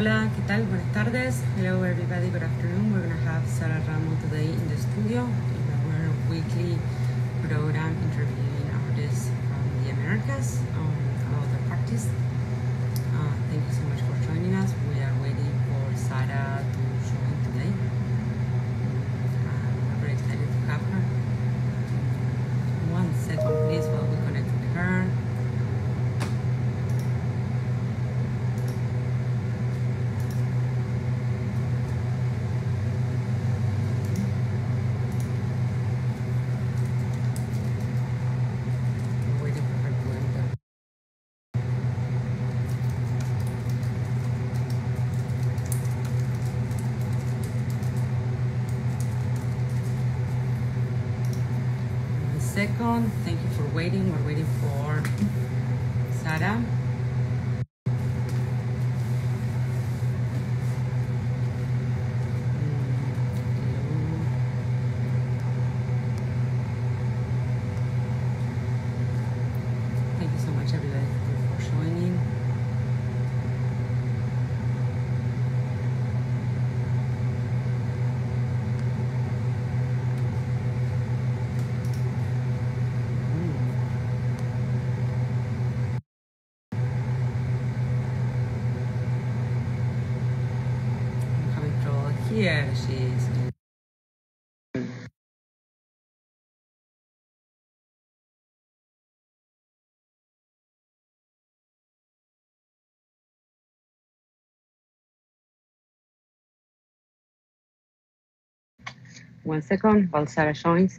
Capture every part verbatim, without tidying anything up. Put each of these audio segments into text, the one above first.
Hola, ¿qué tal? Buenas tardes. Hello everybody, good afternoon. We're going to have Sara Ramo today in the studio in our weekly program interviewing artists from the Americas um, about their practice. Uh, thank you so much for joining us. We are waiting for Sara to join today. Uh, we're very excited to have her. One second please while we connect with her. Second, thank you for waiting. We're waiting for Sara. Thank you so much, everybody, for joining. Here she is. One second while Sara joins.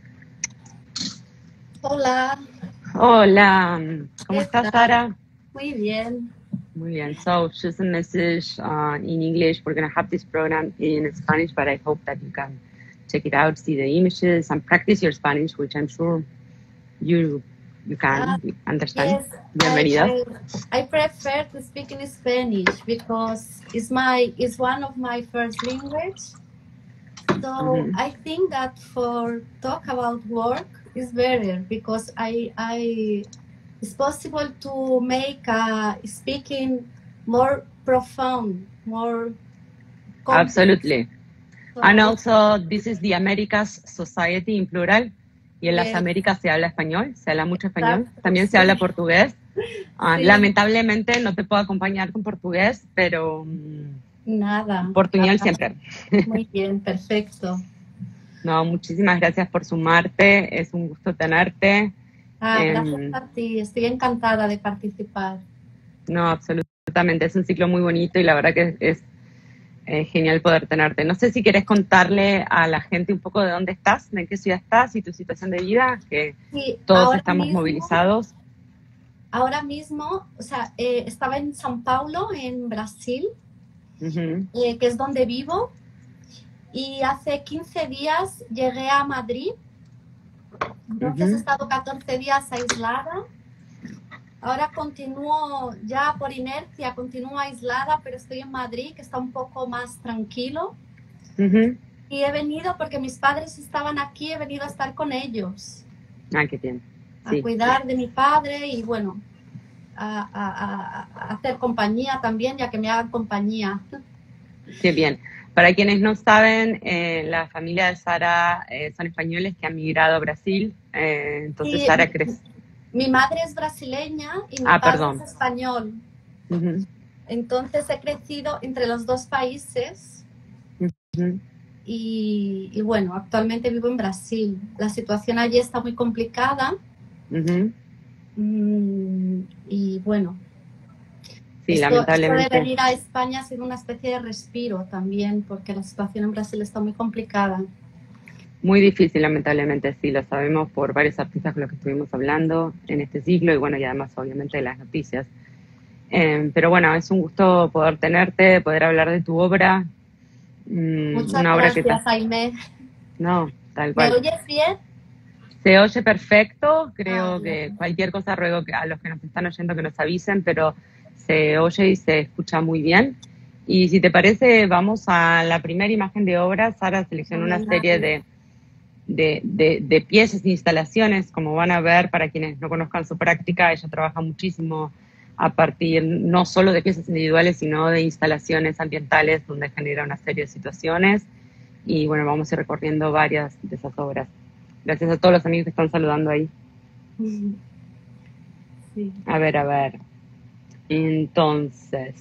Hola. Hola. ¿Cómo estás, Sara? Muy bien. Muy bien. So, just a message uh, in English. We're going to have this program in Spanish, but I hope that you can check it out, see the images, and practice your Spanish, which I'm sure you you can Uh, understand. yes, Bienvenida. I, I, I prefer to speak in Spanish because it's my it's one of my first language. So Mm-hmm. I think that for talk about work is better because I I it's possible to make uh, speaking more profound, more complex. Absolutely. So, And also, this is the Americas Society in plural. Y en yes. las Américas se habla español, se habla mucho español. Exacto, También se sí. habla portugués. Uh, Sí. Lamentablemente no te puedo acompañar con portugués, pero Nada. portuñol nada. siempre. Muy bien, perfecto. No, muchísimas gracias por sumarte. Es un gusto tenerte. Ah, gracias eh, a ti. Estoy encantada de participar. No, absolutamente. Es un ciclo muy bonito y la verdad que es, es eh, genial poder tenerte. No sé si quieres contarle a la gente un poco de dónde estás, de en qué ciudad estás y tu situación de vida, que sí, todos estamos mismo, movilizados. Ahora mismo, o sea, eh, estaba en São Paulo, en Brasil, Uh-huh. eh, que es donde vivo, y hace quince días llegué a Madrid. Entonces uh-huh. he estado catorce días aislada. Ahora continúo ya por inercia, continúo aislada, pero estoy en Madrid, que está un poco más tranquilo. Uh-huh. Y he venido porque mis padres estaban aquí, he venido a estar con ellos. Ah, qué bien. Sí. A cuidar de mi padre y bueno, a, a, a, a hacer compañía también, ya que me hagan compañía. Qué bien. Para quienes no saben, eh, la familia de Sara eh, son españoles que han migrado a Brasil. Eh, entonces, sí, Sara crece. Mi madre es brasileña y mi ah, padre perdón. es español. Uh-huh. Entonces he crecido entre los dos países. Uh-huh. y, y bueno, actualmente vivo en Brasil. La situación allí está muy complicada. Uh-huh. Mm, y bueno, sí, esto, lamentablemente. esto de venir a España ha sido una especie de respiro también, porque la situación en Brasil está muy complicada. Muy difícil, lamentablemente, sí, lo sabemos por varios artistas con los que estuvimos hablando en este ciclo y bueno, y además obviamente de las noticias. Eh, pero bueno, es un gusto poder tenerte, poder hablar de tu obra. Mm, Muchas una obra gracias, que ta... Jaime. No, tal cual. ¿Me oyes bien? Se oye perfecto, creo ah, que bien. Cualquier cosa ruego que a los que nos están oyendo que nos avisen, pero se oye y se escucha muy bien. Y si te parece, vamos a la primera imagen de obra. Sara seleccionó una serie de De, de, de piezas e instalaciones, como van a ver para quienes no conozcan su práctica. Ella trabaja muchísimo a partir no solo de piezas individuales, sino de instalaciones ambientales donde genera una serie de situaciones. Y bueno, vamos a ir recorriendo varias de esas obras. Gracias a todos los amigos que están saludando ahí. Sí. A ver, a ver. Entonces,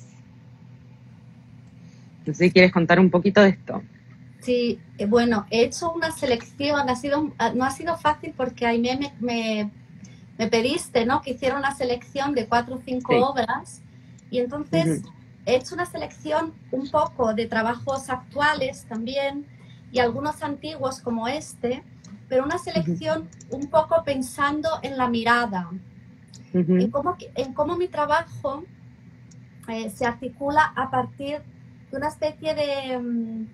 no sé si quieres contar un poquito de esto. Sí, eh, bueno, he hecho una selección, ha sido, no ha sido fácil porque ahí me, me, me pediste, ¿no?, que hiciera una selección de cuatro o cinco Sí. obras, y entonces uh-huh. he hecho una selección un poco de trabajos actuales también y algunos antiguos como este, pero una selección uh-huh. un poco pensando en la mirada, uh-huh. en, cómo, en cómo mi trabajo eh, se articula a partir de una especie de um,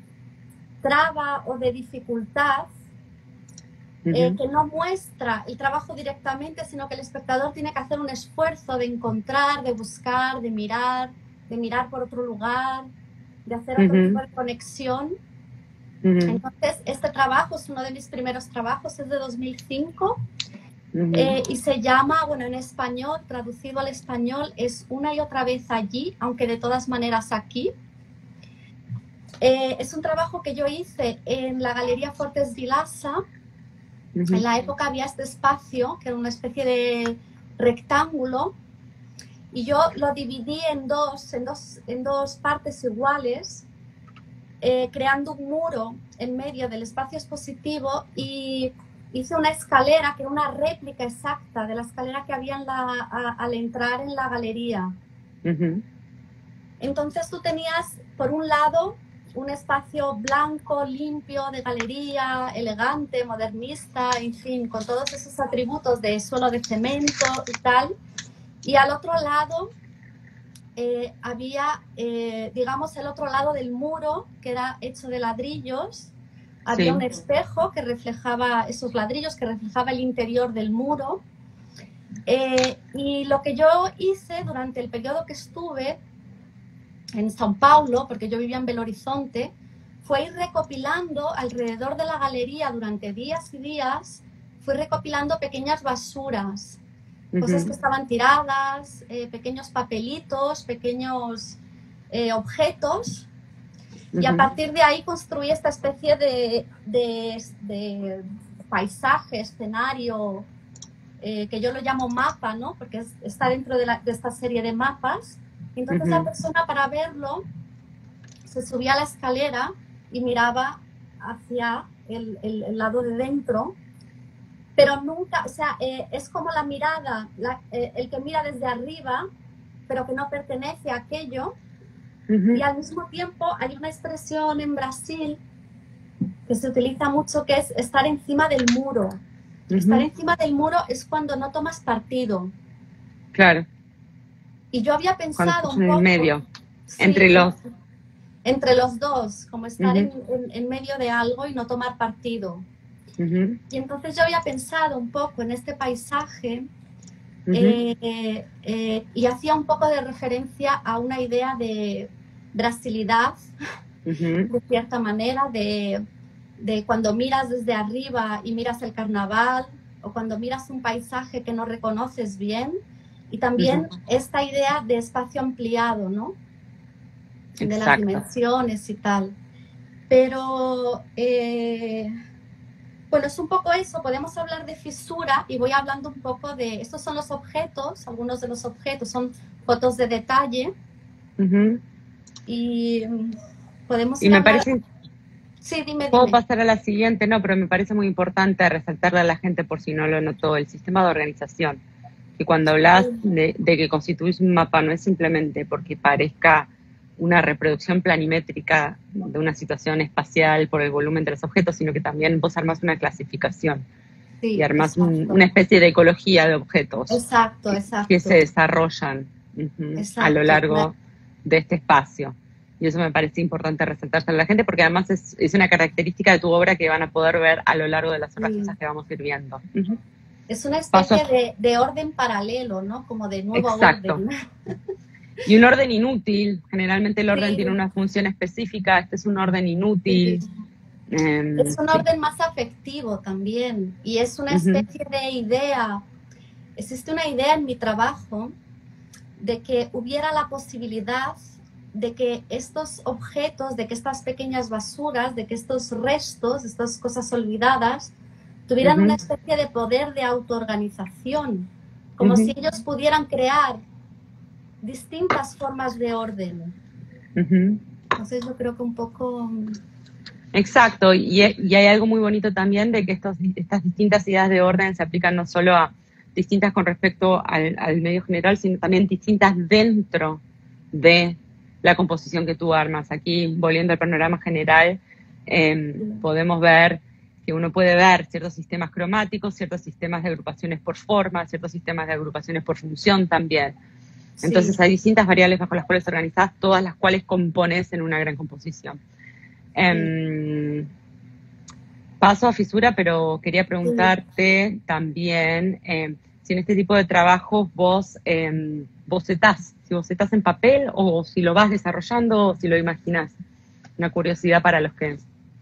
traba o de dificultad uh-huh. eh, que no muestra el trabajo directamente, sino que el espectador tiene que hacer un esfuerzo de encontrar, de buscar, de mirar, de mirar por otro lugar, de hacer otro uh-huh. tipo de conexión. Uh-huh. Entonces, este trabajo es uno de mis primeros trabajos, es de dos mil cinco uh-huh. eh, y se llama, bueno, en español, traducido al español, es Una y otra vez allí, aunque de todas maneras aquí. Eh, es un trabajo que yo hice en la Galería Fortes Vilassa. Uh-huh. En la época había este espacio, que era una especie de rectángulo, y yo lo dividí en dos, en dos, en dos partes iguales, eh, creando un muro en medio del espacio expositivo, y hice una escalera que era una réplica exacta de la escalera que había en la, a, al entrar en la galería. Uh-huh. Entonces tú tenías, por un lado, un espacio blanco, limpio, de galería, elegante, modernista, en fin, con todos esos atributos de suelo de cemento y tal. Y al otro lado eh, había, eh, digamos, el otro lado del muro, que era hecho de ladrillos. Había sí. un espejo que reflejaba esos ladrillos, que reflejaba el interior del muro. Eh, y lo que yo hice durante el periodo que estuve en São Paulo, porque yo vivía en Belo Horizonte, fue ir recopilando alrededor de la galería durante días y días, fui recopilando pequeñas basuras, uh-huh. cosas que estaban tiradas, eh, pequeños papelitos, pequeños eh, objetos, uh-huh. y a partir de ahí construí esta especie de, de, de paisaje, escenario, eh, que yo lo llamo mapa, ¿no?, porque es, está dentro de, la, de esta serie de mapas. Entonces uh-huh. la persona, para verlo, se subía a la escalera y miraba hacia el, el, el lado de dentro, pero nunca, o sea, eh, es como la mirada, la, eh, el que mira desde arriba, pero que no pertenece a aquello, uh-huh. y al mismo tiempo hay una expresión en Brasil que se utiliza mucho, que es estar encima del muro. Uh-huh. Estar encima del muro es cuando no tomas partido. Claro. Y yo había pensado un en poco... En medio, sí, entre los... Entre los dos, como estar uh-huh. en, en, en medio de algo y no tomar partido. Uh-huh. Y entonces yo había pensado un poco en este paisaje uh-huh. eh, eh, y hacía un poco de referencia a una idea de brasilidad, uh-huh. de cierta manera, de, de cuando miras desde arriba y miras el carnaval, o cuando miras un paisaje que no reconoces bien. Y también uh-huh. esta idea de espacio ampliado, ¿no? Exacto. De las dimensiones y tal. Pero, eh, bueno, es un poco eso. Podemos hablar de fisura y voy hablando un poco de... Estos son los objetos, algunos de los objetos son fotos de detalle. Uh-huh. Y podemos... Y me parece... Sí, dime, Puedo dime. pasar a la siguiente, no, pero me parece muy importante resaltarle a la gente, por si no lo notó, el sistema de organización. Que cuando hablas de, de que constituís un mapa no es simplemente porque parezca una reproducción planimétrica de una situación espacial por el volumen de los objetos, sino que también vos armás una clasificación sí, y armás un, una especie de ecología de objetos exacto, que, exacto. que se desarrollan uh-huh, a lo largo de este espacio. Y eso me parece importante resaltarse a la gente, porque además es, es una característica de tu obra que van a poder ver a lo largo de las horas sí. que vamos a ir viendo. Uh-huh. Es una especie de, de orden paralelo, ¿no? Como de nuevo Exacto. orden. Y un orden inútil. Generalmente el orden sí. tiene una función específica. Este es un orden inútil. Sí. Eh, es un sí. orden más afectivo también. Y es una especie uh-huh. de idea. Existe una idea en mi trabajo de que hubiera la posibilidad de que estos objetos, de que estas pequeñas basuras, de que estos restos, estas cosas olvidadas, tuvieran uh-huh. una especie de poder de autoorganización, como uh-huh. si ellos pudieran crear distintas formas de orden. Uh-huh. Entonces yo creo que un poco... Exacto, y, y hay algo muy bonito también de que estos, estas distintas ideas de orden se aplican no solo a distintas con respecto al, al medio general, sino también distintas dentro de la composición que tú armas. Aquí, volviendo al panorama general, eh, podemos ver que uno puede ver ciertos sistemas cromáticos, ciertos sistemas de agrupaciones por forma, ciertos sistemas de agrupaciones por función también. Entonces sí. hay distintas variables bajo las cuales organizás, todas las cuales compones en una gran composición. Sí. Eh, paso a fisura, pero quería preguntarte sí. también eh, si en este tipo de trabajos vos eh, bocetás, si bocetás en papel o si lo vas desarrollando o si lo imaginás. Una curiosidad para los que...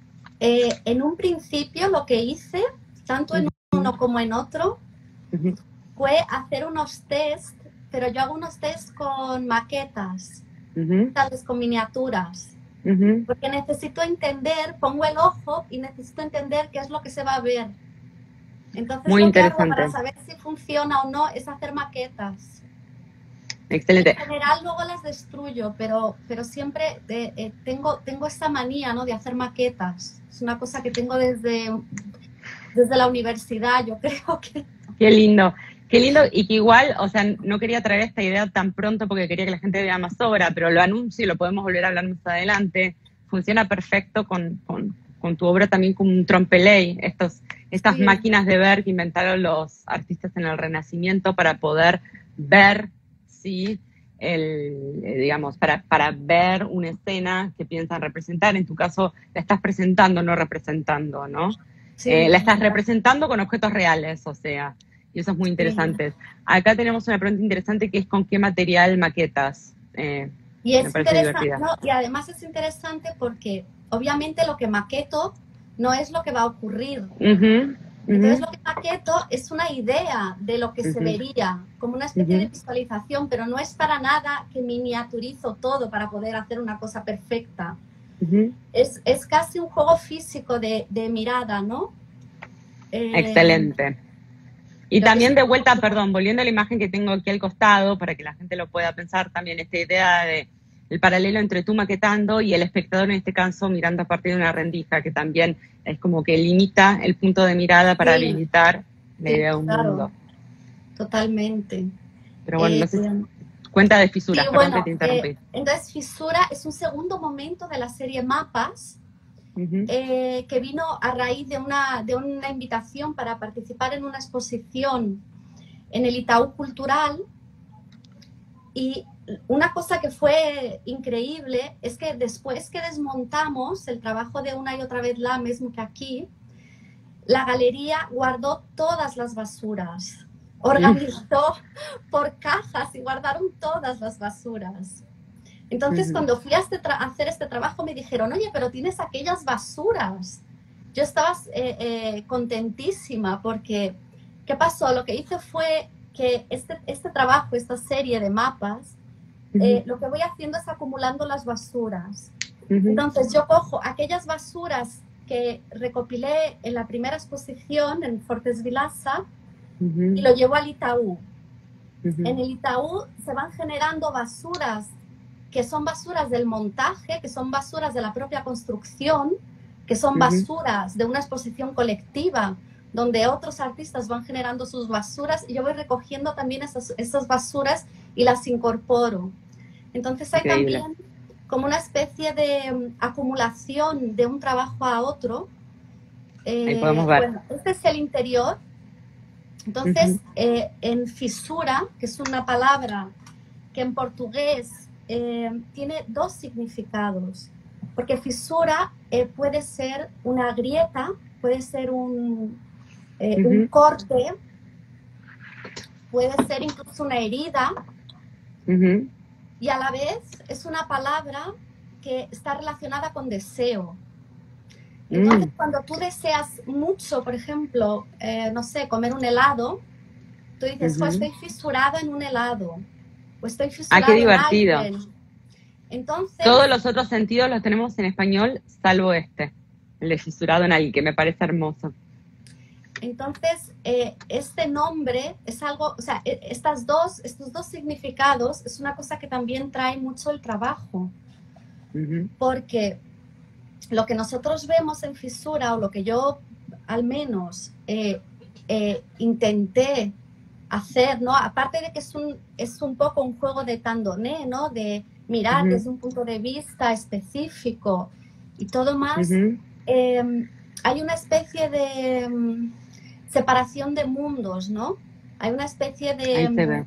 Eh, en un principio lo que hice, tanto en uno como en otro, uh-huh. fue hacer unos test, pero yo hago unos test con maquetas, uh-huh. tales con miniaturas, uh-huh. porque necesito entender, pongo el ojo y necesito entender qué es lo que se va a ver. Entonces Muy lo interesante. que hago para saber si funciona o no es hacer maquetas. Excelente. En general luego las destruyo, pero, pero siempre eh, eh, tengo, tengo esta manía, ¿no?, de hacer maquetas. Es una cosa que tengo desde, desde la universidad, yo creo que... Qué lindo, qué lindo, y que igual, o sea, no quería traer esta idea tan pronto porque quería que la gente vea más obra, pero lo anuncio y lo podemos volver a hablar más adelante. Funciona perfecto con, con, con tu obra también como un trompeley, estos, estas sí. máquinas de ver que inventaron los artistas en el Renacimiento para poder ver... Sí, el, digamos, para, para ver una escena que piensan representar. En tu caso, la estás presentando, no representando, ¿no? Sí, eh, la estás representando con objetos reales, o sea, y eso es muy interesante. Sí. Acá tenemos una pregunta interesante que es ¿con qué material maquetas? Eh, y, es interesante, no, y además es interesante porque obviamente lo que maqueto no es lo que va a ocurrir. Uh-huh. Entonces uh-huh. lo que maqueto es una idea de lo que uh-huh. se vería, como una especie uh-huh. de visualización, pero no es para nada que miniaturizo todo para poder hacer una cosa perfecta. Uh-huh. Es, es casi un juego físico de, de mirada, ¿no? Eh, Excelente. Y también de vuelta, perdón, volviendo a la imagen que tengo aquí al costado, para que la gente lo pueda pensar también, esta idea de el paralelo entre tú maquetando y el espectador, en este caso, mirando a partir de una rendija, que también es como que limita el punto de mirada para sí. habilitar la sí, idea de un claro. mundo. Totalmente. Pero bueno, eh, no sé si cuenta de fisuras, sí, perdón bueno, que te interrumpí. Eh, entonces, Fisura es un segundo momento de la serie Mapas, uh-huh. eh, que vino a raíz de una, de una invitación para participar en una exposición en el Itaú Cultural. Y una cosa que fue increíble es que después que desmontamos el trabajo de Una y Otra Vez La, mismo que aquí, la galería guardó todas las basuras, organizó por cajas y guardaron todas las basuras. Entonces, uh-huh. cuando fui a, este tra- a hacer este trabajo me dijeron, oye, pero tienes aquellas basuras. Yo estaba eh, eh, contentísima porque, ¿qué pasó? Lo que hice fue que este, este trabajo, esta serie de mapas, uh-huh. eh, lo que voy haciendo es acumulando las basuras. Uh-huh. Entonces yo cojo aquellas basuras que recopilé en la primera exposición en Fortes Vilasa uh-huh. y lo llevo al Itaú. Uh-huh. En el Itaú se van generando basuras que son basuras del montaje, que son basuras de la propia construcción, que son uh-huh. basuras de una exposición colectiva, donde otros artistas van generando sus basuras y yo voy recogiendo también esas, esas basuras y las incorporo. Entonces hay Increíble. También como una especie de um, acumulación de un trabajo a otro. Eh, Ahí podemos ver. Bueno, este es el interior. Entonces, uh-huh. eh, en fisura, que es una palabra que en portugués eh, tiene dos significados, porque fisura eh, puede ser una grieta, puede ser un... Eh, uh-huh. un corte, puede ser incluso una herida, uh-huh. y a la vez es una palabra que está relacionada con deseo. Entonces, mm. cuando tú deseas mucho, por ejemplo, eh, no sé, comer un helado, tú dices, uh-huh. oh, estoy fisurada en un helado. o estoy Ah, fisurado qué en divertido. alguien. Entonces, Todos los otros sentidos los tenemos en español, salvo este, el de fisurado en alguien, que me parece hermoso. entonces eh, este nombre es algo, o sea, e- estas dos, estos dos significados es una cosa que también trae mucho el trabajo, Ujú, porque lo que nosotros vemos en fisura, o lo que yo al menos eh, eh, intenté hacer, ¿no? Aparte de que es un, es un poco un juego de tandoné, ¿no? De mirar ujú, desde un punto de vista específico y todo más, ujú. eh, hay una especie de um, separación de mundos, ¿no? Hay una especie de, Ahí se um, ve.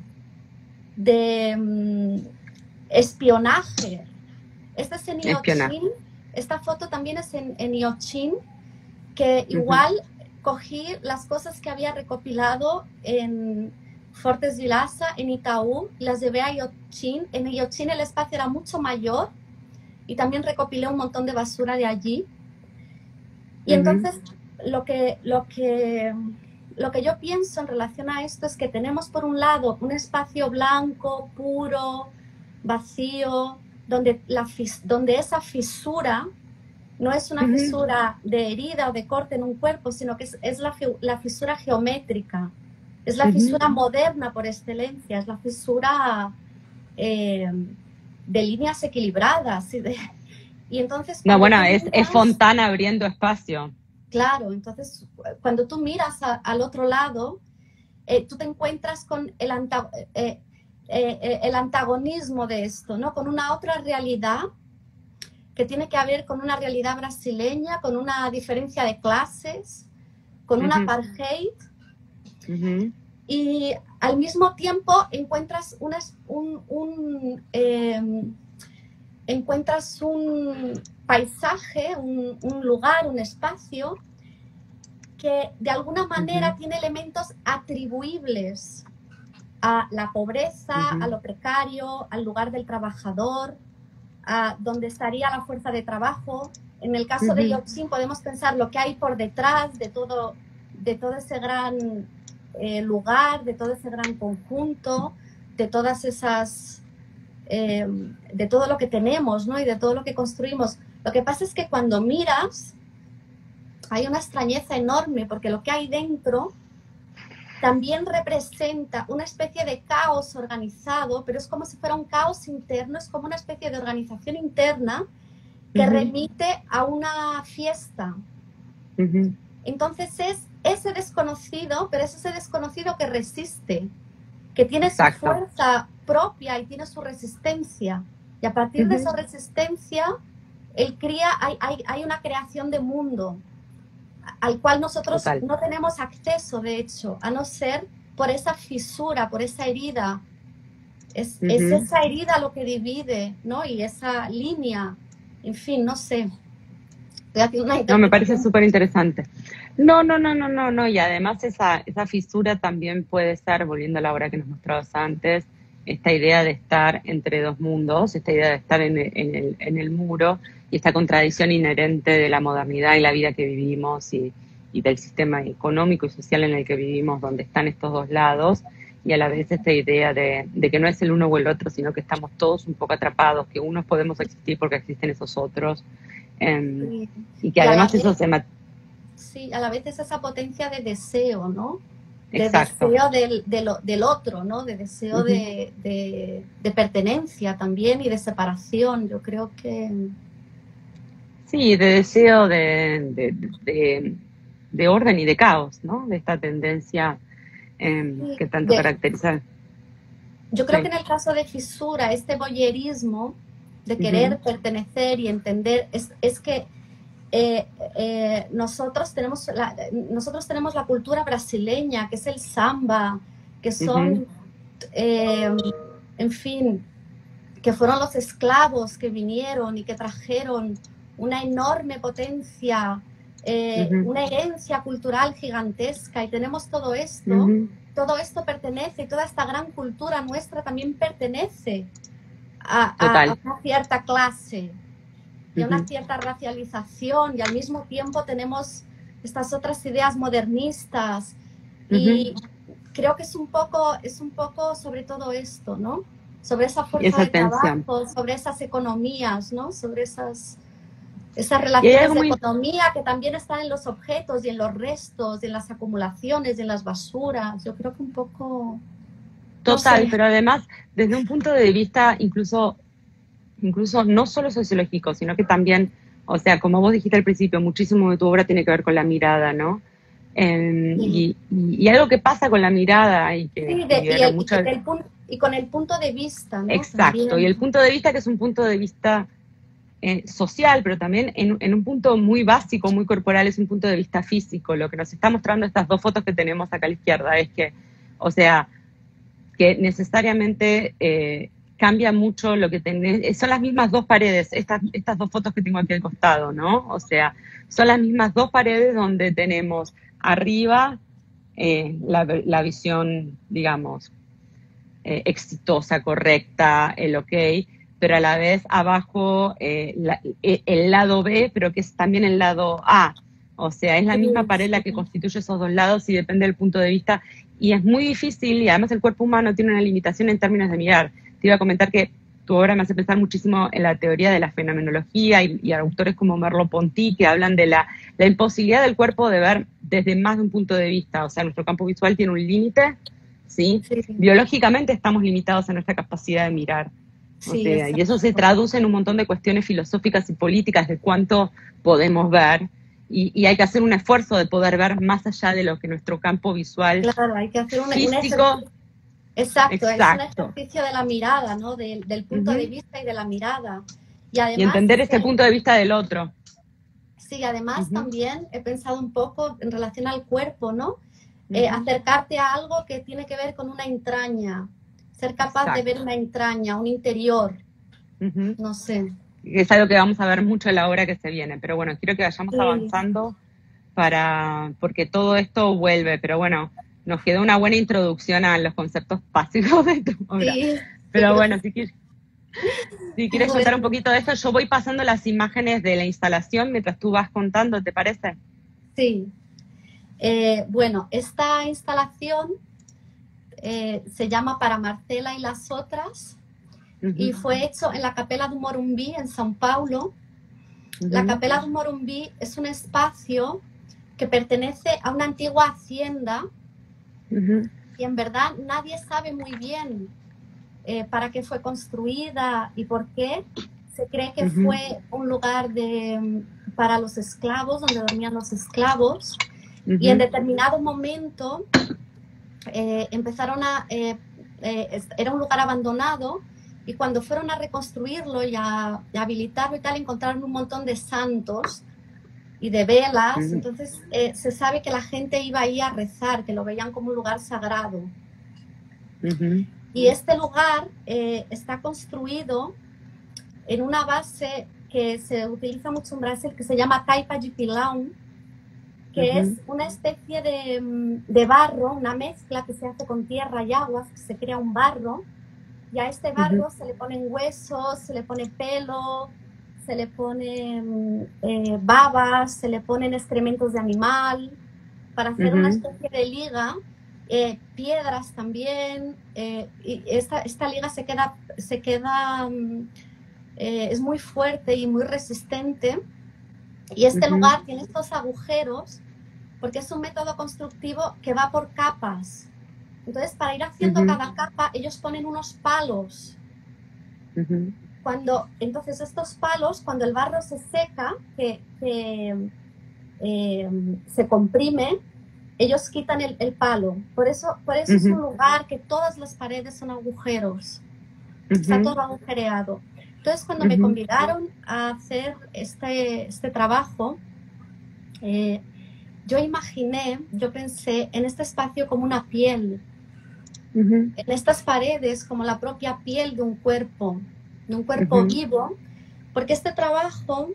de um, espionaje. Este es en Espionaje. Iochín, esta foto también es en, en Iochín, que Ujú, igual cogí las cosas que había recopilado en Fortes Vilasa, en Itaú, y las llevé a Iochín. En Iochín el espacio era mucho mayor y también recopilé un montón de basura de allí. Y ujú, entonces lo que, lo que, lo que yo pienso en relación a esto es que tenemos por un lado un espacio blanco, puro, vacío, donde, la, donde esa fisura no es una ujú, fisura de herida o de corte en un cuerpo, sino que es, es la, la fisura geométrica, es la ujú. fisura moderna por excelencia, es la fisura eh, de líneas equilibradas. Y, de, y entonces No, cuando bueno, tú es, es miras, Fontana abriendo espacio. claro, entonces cuando tú miras a, al otro lado, eh, tú te encuentras con el, anta, eh, eh, el antagonismo de esto, ¿no? Con una otra realidad que tiene que ver con una realidad brasileña, con una diferencia de clases, con un Ujú, apartheid, ujú, y al mismo tiempo encuentras, una, un, un, eh, encuentras un paisaje, un, un lugar, un espacio que de alguna manera ujú, tiene elementos atribuibles a la pobreza, ujú, a lo precario, al lugar del trabajador, a donde estaría la fuerza de trabajo. En el caso de ujú. Iochín podemos pensar lo que hay por detrás de todo, de todo ese gran eh, lugar, de todo ese gran conjunto, de todas esas, eh, de todo lo que tenemos, ¿no? Y de todo lo que construimos. Lo que pasa es que cuando miras hay una extrañeza enorme, porque lo que hay dentro también representa una especie de caos organizado, pero es como si fuera un caos interno, es como una especie de organización interna que Ujú, remite a una fiesta. ujú. Entonces es ese desconocido, pero es ese desconocido que resiste, que tiene su Exacto. fuerza propia y tiene su resistencia. Y a partir de esa Ujú. resistencia, él cría, hay, hay, hay una creación de mundo al cual nosotros Total. no tenemos acceso, de hecho, a no ser por esa fisura, por esa herida. Es, Ujú. es esa herida lo que divide, ¿no? Y esa línea, en fin, no sé. Estoy haciendo una No, me parece interpretación. súper interesante. No, no, no, no, no, no. Y además esa, esa fisura también puede ser, volviendo a la obra que nos mostrabas antes, esta idea de estar entre dos mundos, esta idea de estar en el, en el, en el muro y esta contradicción inherente de la modernidad y la vida que vivimos y, y del sistema económico y social en el que vivimos, donde están estos dos lados, y a la vez esta idea de, de que no es el uno o el otro, sino que estamos todos un poco atrapados, que unos podemos existir porque existen esos otros. Um, Sí. y que Y a la además vez, eso se... sí, a la vez es esa potencia de deseo, ¿no? De Exacto. deseo del, de lo, del otro, ¿no? De deseo Uh-huh. de, de, de pertenencia también y de separación. Yo creo que... Sí, de deseo de, de, de, de orden y de caos, ¿no? De esta tendencia eh, Sí, que tanto de, caracteriza. yo creo Sí. que en el caso de fisura, este voyerismo de querer Uh-huh. pertenecer y entender, es, es que eh, eh, nosotros, tenemos la, nosotros tenemos la cultura brasileña, que es el samba, que son, Uh-huh. eh, en fin, que fueron los esclavos que vinieron y que trajeron una enorme potencia, eh, Uh-huh. una herencia cultural gigantesca, y tenemos todo esto. Uh-huh. Todo esto pertenece, toda esta gran cultura nuestra también pertenece a, a, a una cierta clase y a una cierta racialización, y al mismo tiempo tenemos estas otras ideas modernistas, y uh-huh. creo que es un poco, es un poco sobre todo esto, ¿no? sobre esa fuerza esa de tensión. trabajo, sobre esas economías, ¿no? Sobre esas, esas Y hay relaciones algo de muy economía que también están en los objetos y en los restos, en las acumulaciones, en las basuras. Yo creo que un poco, no total, sé. pero además, desde un punto de vista incluso, incluso no solo sociológico, sino que también, o sea, como vos dijiste al principio, muchísimo de tu obra tiene que ver con la mirada, ¿no? Eh, Sí. y, y, y algo que pasa con la mirada y que Sí, de- y, tiene el, y, mucho... con el, pun- y con el punto de vista, ¿no? Exacto, y el También. punto de vista que es un punto de vista eh, social, pero también en, en un punto muy básico, muy corporal, es un punto de vista físico. Lo que nos está mostrando estas dos fotos que tenemos acá a la izquierda es que, o sea, que necesariamente eh, cambia mucho lo que tenés, son las mismas dos paredes, estas, estas dos fotos que tengo aquí al costado, ¿no? O sea, son las mismas dos paredes donde tenemos arriba eh, la, la visión, digamos, eh, exitosa, correcta, el ok, pero a la vez abajo eh, la, el lado B, pero que es también el lado A. O sea, es la Sí, misma pared la que sí. constituye esos dos lados y depende del punto de vista. Y es muy difícil, y además el cuerpo humano tiene una limitación en términos de mirar. Te iba a comentar que tu obra me hace pensar muchísimo en la teoría de la fenomenología y, y autores como Merleau-Ponty que hablan de la, la imposibilidad del cuerpo de ver desde más de un punto de vista. O sea, nuestro campo visual tiene un límite, ¿sí? Sí, Biológicamente estamos limitados a nuestra capacidad de mirar. O sí, sea, y eso se exacto. traduce en un montón de cuestiones filosóficas y políticas de cuánto podemos ver. Y, y hay que hacer un esfuerzo de poder ver más allá de lo que nuestro campo visual Claro, hay que hacer un, un físico. ejercicio. Exacto, es un Exacto. ejercicio de la mirada, ¿no? Del, del punto de Uh-huh. vista y de la mirada. Y Y además, entender es este que, punto de vista del otro. sí, además Uh-huh. también he pensado un poco en relación al cuerpo, ¿no? Uh-huh. Eh, acercarte a algo que tiene que ver con una entraña, ser capaz Exacto. de ver una entraña, un interior, Uh-huh. no sé. Es algo que vamos a ver mucho en la hora que se viene. Pero bueno, quiero que vayamos Sí. avanzando para, porque todo esto vuelve. Pero bueno, nos quedó una buena introducción a los conceptos básicos de tu obra. Sí, Pero yo bueno, creo si quieres, si quieres que... contar un poquito de esto, yo voy pasando las imágenes de la instalación mientras tú vas contando, ¿te parece? Sí. Eh, bueno, esta instalación eh, se llama Para Marcela y las otras. Uh-huh. Y fue hecho en la Capela do Morumbi, en São Paulo. Uh-huh. La Capela do Morumbi es un espacio que pertenece a una antigua hacienda. Uh-huh. Y en verdad nadie sabe muy bien eh, para qué fue construida y por qué. Se cree que uh-huh. fue un lugar de, para los esclavos, donde dormían los esclavos. Uh-huh. Y en determinado momento eh, empezaron a... Eh, eh, era un lugar abandonado. Y cuando fueron a reconstruirlo y a, y a habilitarlo y tal, encontraron un montón de santos y de velas. Uh-huh. Entonces, eh, se sabe que la gente iba ahí a rezar, que lo veían como un lugar sagrado. Uh-huh. Y este lugar eh, está construido en una base que se utiliza mucho en Brasil, que se llama taipa de pilão, que uh-huh. es una especie de, de barro, una mezcla que se hace con tierra y aguas, que se crea un barro. Y a este barro uh-huh. se le ponen huesos, se le pone pelo, se le ponen eh, babas, se le ponen excrementos de animal, para hacer uh-huh. una especie de liga, eh, piedras también, eh, y esta, esta liga se queda, se queda eh, es muy fuerte y muy resistente, y este uh-huh. lugar tiene estos agujeros, porque es un método constructivo que va por capas. Entonces, para ir haciendo uh-huh. cada capa, ellos ponen unos palos. Uh-huh. Cuando, entonces, estos palos, cuando el barro se seca, que, que eh, se comprime, ellos quitan el, el palo. Por eso, por eso uh-huh. es un lugar que todas las paredes son agujeros. Uh-huh. Está todo agujereado. Entonces, cuando uh-huh. me convidaron a hacer este, este trabajo, eh, yo imaginé, yo pensé en este espacio como una piel. Uh-huh. En estas paredes como la propia piel de un cuerpo, de un cuerpo uh-huh. vivo, porque este trabajo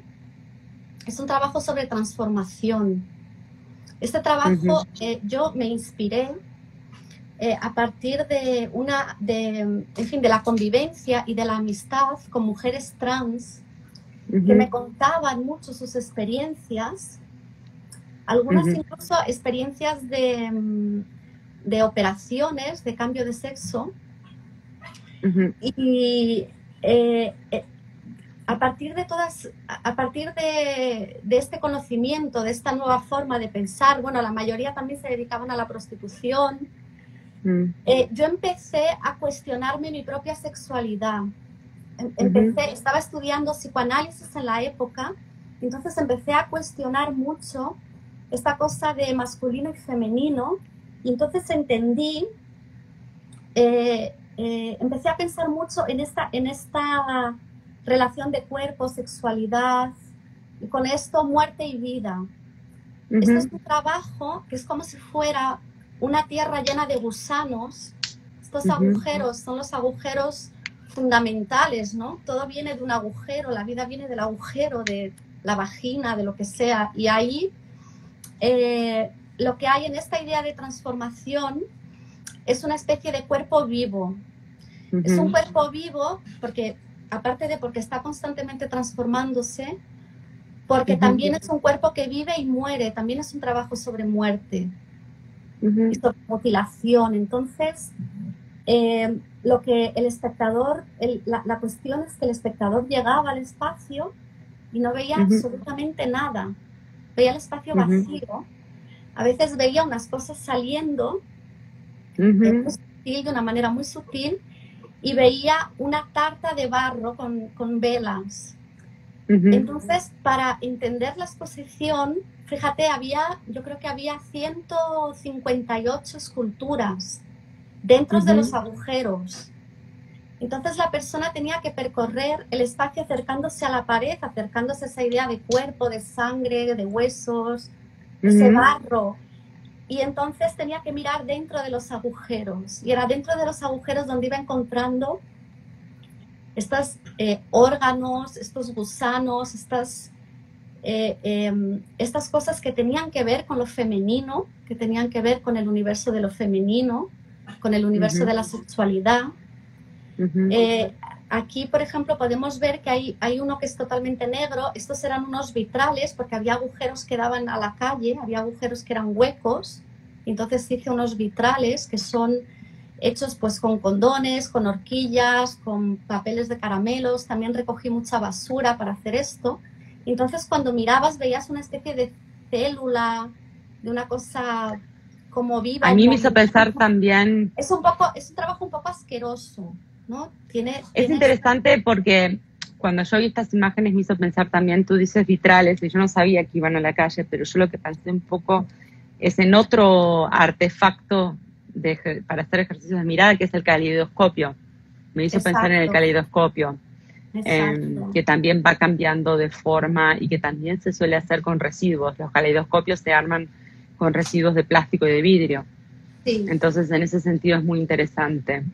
es un trabajo sobre transformación. Este trabajo uh-huh. eh, yo me inspiré eh, a partir de una, de, en fin, de la convivencia y de la amistad con mujeres trans uh-huh. que me contaban mucho sus experiencias, algunas uh-huh. incluso experiencias de... de operaciones de cambio de sexo, Ujú. Y eh, eh, a partir de todas, a partir de, de este conocimiento, de esta nueva forma de pensar, bueno, la mayoría también se dedicaban a la prostitución, Mm. eh, yo empecé a cuestionarme mi propia sexualidad. Em- Ujú. Empecé, estaba estudiando psicoanálisis en la época, entonces empecé a cuestionar mucho esta cosa de masculino y femenino, y entonces entendí, eh, eh, empecé a pensar mucho en esta, en esta relación de cuerpo, sexualidad, y con esto muerte y vida. Esto es Ujú. un trabajo que es como si fuera una tierra llena de gusanos. Estos Ujú. agujeros son los agujeros fundamentales, ¿no? Todo viene de un agujero, la vida viene del agujero, de la vagina, de lo que sea. Y ahí eh, lo que hay en esta idea de transformación es una especie de cuerpo vivo. Es un Ujú. cuerpo vivo porque, aparte de porque está constantemente transformándose, porque Ujú. también es un cuerpo que vive y muere, también es un trabajo sobre muerte y Ujú. sobre mutilación. Entonces, eh, lo que el espectador, el, la, la cuestión es que el espectador llegaba al espacio y no veía Ujú. absolutamente nada, veía el espacio Ujú. vacío. A veces veía unas cosas saliendo eh, Ujú. muy sutil, de una manera muy sutil, y veía una tarta de barro con, con velas. Ujú. Entonces, para entender la exposición, fíjate, había, yo creo que había ciento cincuenta y ocho esculturas dentro de los Ujú. agujeros. Entonces la persona tenía que percorrer el espacio acercándose a la pared, acercándose a esa idea de cuerpo, de sangre, de huesos, ese Ujú. barro. Y entonces tenía que mirar dentro de los agujeros. Y era dentro de los agujeros donde iba encontrando estos eh, órganos, estos gusanos, estas, eh, eh, estas cosas que tenían que ver con lo femenino, que tenían que ver con el universo de lo femenino, con el universo Ujú. de la sexualidad. Ujú. Eh, aquí, por ejemplo, podemos ver que hay, hay uno que es totalmente negro. Estos eran unos vitrales porque había agujeros que daban a la calle, había agujeros que eran huecos. Entonces hice unos vitrales que son hechos pues con condones, con horquillas, con papeles de caramelos. También recogí mucha basura para hacer esto. Entonces cuando mirabas veías una especie de célula, de una cosa como viva, A en mí me hizo movimiento. pensar también, Es un poco, es un trabajo un poco asqueroso, ¿no? Tiene, es tienes, interesante porque cuando yo vi estas imágenes me hizo pensar también, tú dices vitrales, y yo no sabía que iban a la calle, pero yo lo que pensé un poco es en otro artefacto de, ejer- para hacer ejercicios de mirada, que es el caleidoscopio. Me hizo pensar en el exacto, caleidoscopio, eh, exacto. que también va cambiando de forma y que también se suele hacer con residuos. Los caleidoscopios se arman con residuos de plástico y de vidrio. Sí, Entonces, en ese sentido es muy interesante.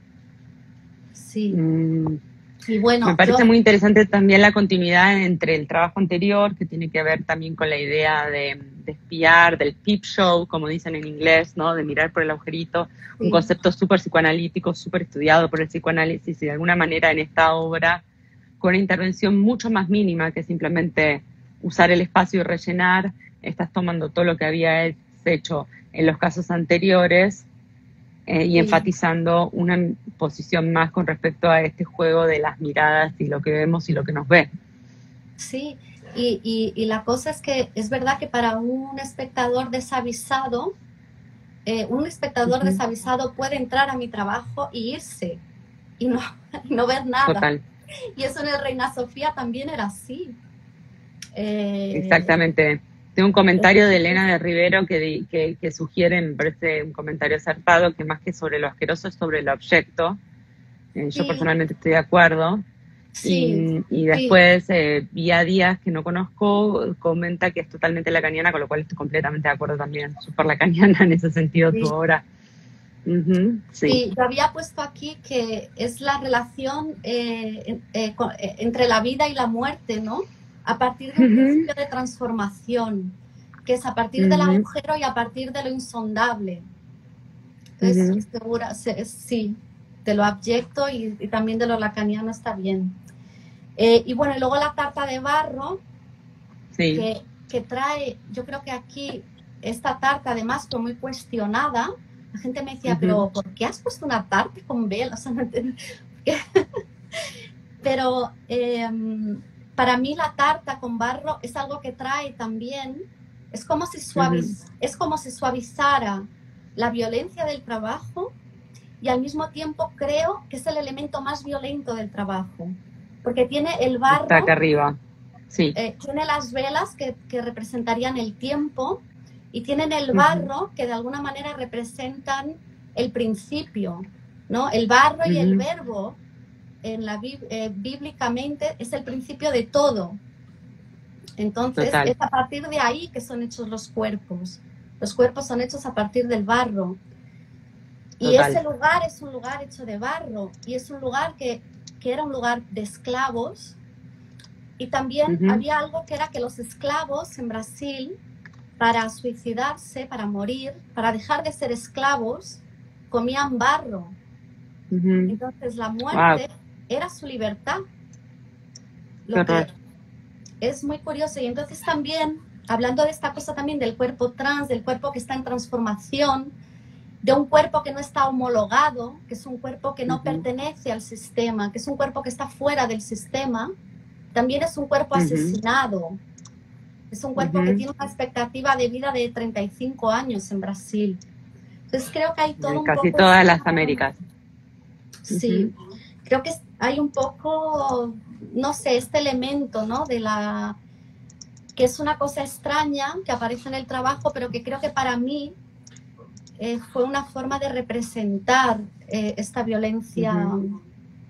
sí. Mm, Y Me bueno, yo, parece muy interesante también la continuidad entre el trabajo anterior, que tiene que ver también con la idea de, de espiar, del peep show, como dicen en inglés, ¿no? De mirar por el agujerito, un sí, concepto súper psicoanalítico, súper estudiado por el psicoanálisis, y de alguna manera en esta obra, con una intervención mucho más mínima que simplemente usar el espacio y rellenar, estás tomando todo lo que había hecho en los casos anteriores, eh, y sí, enfatizando una posición más con respecto a este juego de las miradas y lo que vemos y lo que nos ve. sí. Y, y, y la cosa es que es verdad que para un espectador desavisado, eh, un espectador Uh-huh. desavisado puede entrar a mi trabajo y irse y no, y no ver nada. Total. Y eso en el Reina Sofía también era así. Eh, Exactamente. Tengo un comentario de Elena de Rivero que, que, que sugiere, me parece un comentario acertado, que más que sobre lo asqueroso es sobre el objeto. Eh, sí, yo personalmente estoy de acuerdo. sí, Y, y sí. después, eh, Vía Díaz, que no conozco, comenta que es totalmente lacaniana, con lo cual estoy completamente de acuerdo también. Súper lacaniana en ese sentido Sí. tu obra. Uh-huh, sí. Sí, yo había puesto aquí que es la relación eh, eh, con, eh, entre la vida y la muerte, ¿no? A partir de un Uh-huh. principio de transformación, que es a partir Uh-huh. del agujero y a partir de lo insondable. Entonces, Uh-huh. segura, sí, de lo abyecto y, y también de lo lacaniano está bien. Eh, y bueno, y luego la tarta de barro, sí. que, que trae, yo creo que aquí esta tarta además fue muy cuestionada. La gente me decía, Uh-huh. pero ¿por qué has puesto una tarta con velas? Pero eh, para mí la tarta con barro es algo que trae también, es como si suaviz, uh-huh. es como si suavizara la violencia del trabajo, y al mismo tiempo creo que es el elemento más violento del trabajo, porque tiene el barro. Está acá arriba, sí. Eh, tiene las velas que, que representarían el tiempo, y tienen el barro uh-huh. que de alguna manera representan el principio, ¿no? El barro uh-huh. y el verbo, en la, eh, bíblicamente, es el principio de todo. Entonces, Total. es a partir de ahí que son hechos los cuerpos. Los cuerpos son hechos a partir del barro. Y Total. ese lugar es un lugar hecho de barro, y es un lugar que, que era un lugar de esclavos. Y también uh-huh. había algo que era que los esclavos en Brasil, para suicidarse, para morir, para dejar de ser esclavos, comían barro. Uh-huh. Entonces la muerte wow. era su libertad. Lo que es muy curioso. Y entonces también, hablando de esta cosa también del cuerpo trans, del cuerpo que está en transformación, de un cuerpo que no está homologado, que es un cuerpo que no uh-huh. pertenece al sistema, que es un cuerpo que está fuera del sistema, también es un cuerpo uh-huh. asesinado. Es un cuerpo uh-huh. que tiene una expectativa de vida de treinta y cinco años en Brasil. Entonces creo que hay todo en un casi poco... todas las Américas. Sí, uh-huh. creo que hay un poco, no sé, este elemento, ¿no? De la... que es una cosa extraña que aparece en el trabajo, pero que creo que para mí eh, fue una forma de representar eh, esta violencia. Uh-huh.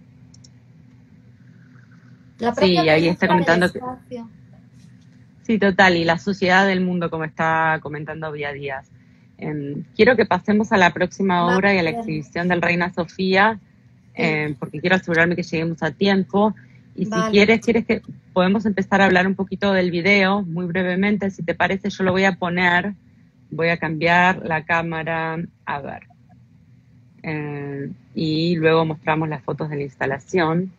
La propia sí, ahí está comentando que... espacio. Sí, total, y la sociedad del mundo, como está comentando Vía Díaz. Eh, quiero que pasemos a la próxima Va obra y a la bien. exhibición del Reina Sofía, eh, porque quiero asegurarme que lleguemos a tiempo. Y si Vale. quieres, quieres que podemos empezar a hablar un poquito del video, muy brevemente. Si te parece, yo lo voy a poner, voy a cambiar la cámara, a ver. Eh, y luego mostramos las fotos de la instalación.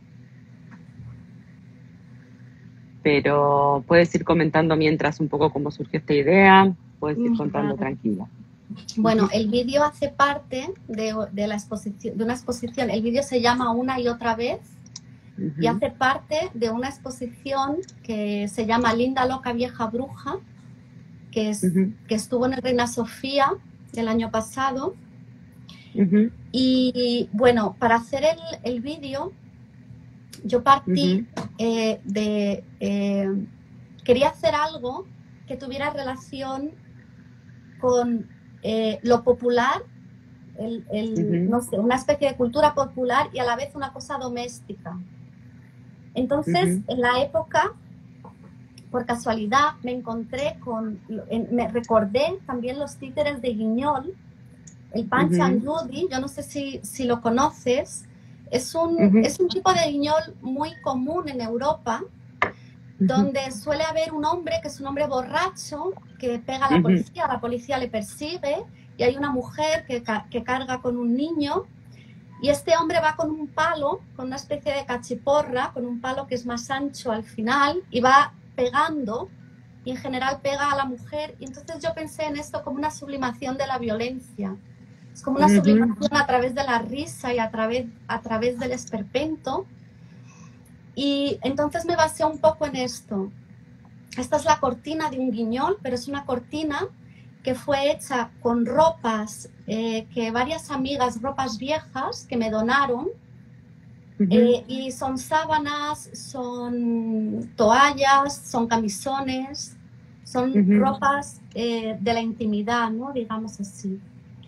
Pero puedes ir comentando mientras un poco cómo surgió esta idea, puedes ir contando vale. tranquila. Bueno, el vídeo hace parte de, de, la exposición, de una exposición, el vídeo se llama Una y Otra Vez, uh-huh. y hace parte de una exposición que se llama Linda Loca Vieja Bruja, que, es, uh-huh. que estuvo en el Reina Sofía el año pasado. Uh-huh. Y bueno, para hacer el, el vídeo, yo partí uh-huh. eh, de... Eh, quería hacer algo que tuviera relación con eh, lo popular, el, el, uh-huh. no sé, una especie de cultura popular y a la vez una cosa doméstica. Entonces, uh-huh. en la época, por casualidad, me encontré con... En, me recordé también los títeres de Guiñol, el Punch uh-huh. and Judy, yo no sé si, si lo conoces. Es un, uh-huh. es un tipo de guiñol muy común en Europa, uh-huh. donde suele haber un hombre que es un hombre borracho que pega a la uh-huh. policía, la policía le persigue, y hay una mujer que, que carga con un niño, y este hombre va con un palo, con una especie de cachiporra, con un palo que es más ancho al final, y va pegando, y en general pega a la mujer. Y entonces yo pensé en esto como una sublimación de la violencia. Es como una uh-huh. sublimación a través de la risa y a través, a través del esperpento. Y entonces me basé un poco en esto. Esta es la cortina de un guiñol, pero es una cortina que fue hecha con ropas eh, que varias amigas, ropas viejas que me donaron. Uh-huh. eh, y son sábanas, son toallas, son camisones, son uh-huh. ropas eh, de la intimidad, ¿no? Digamos así.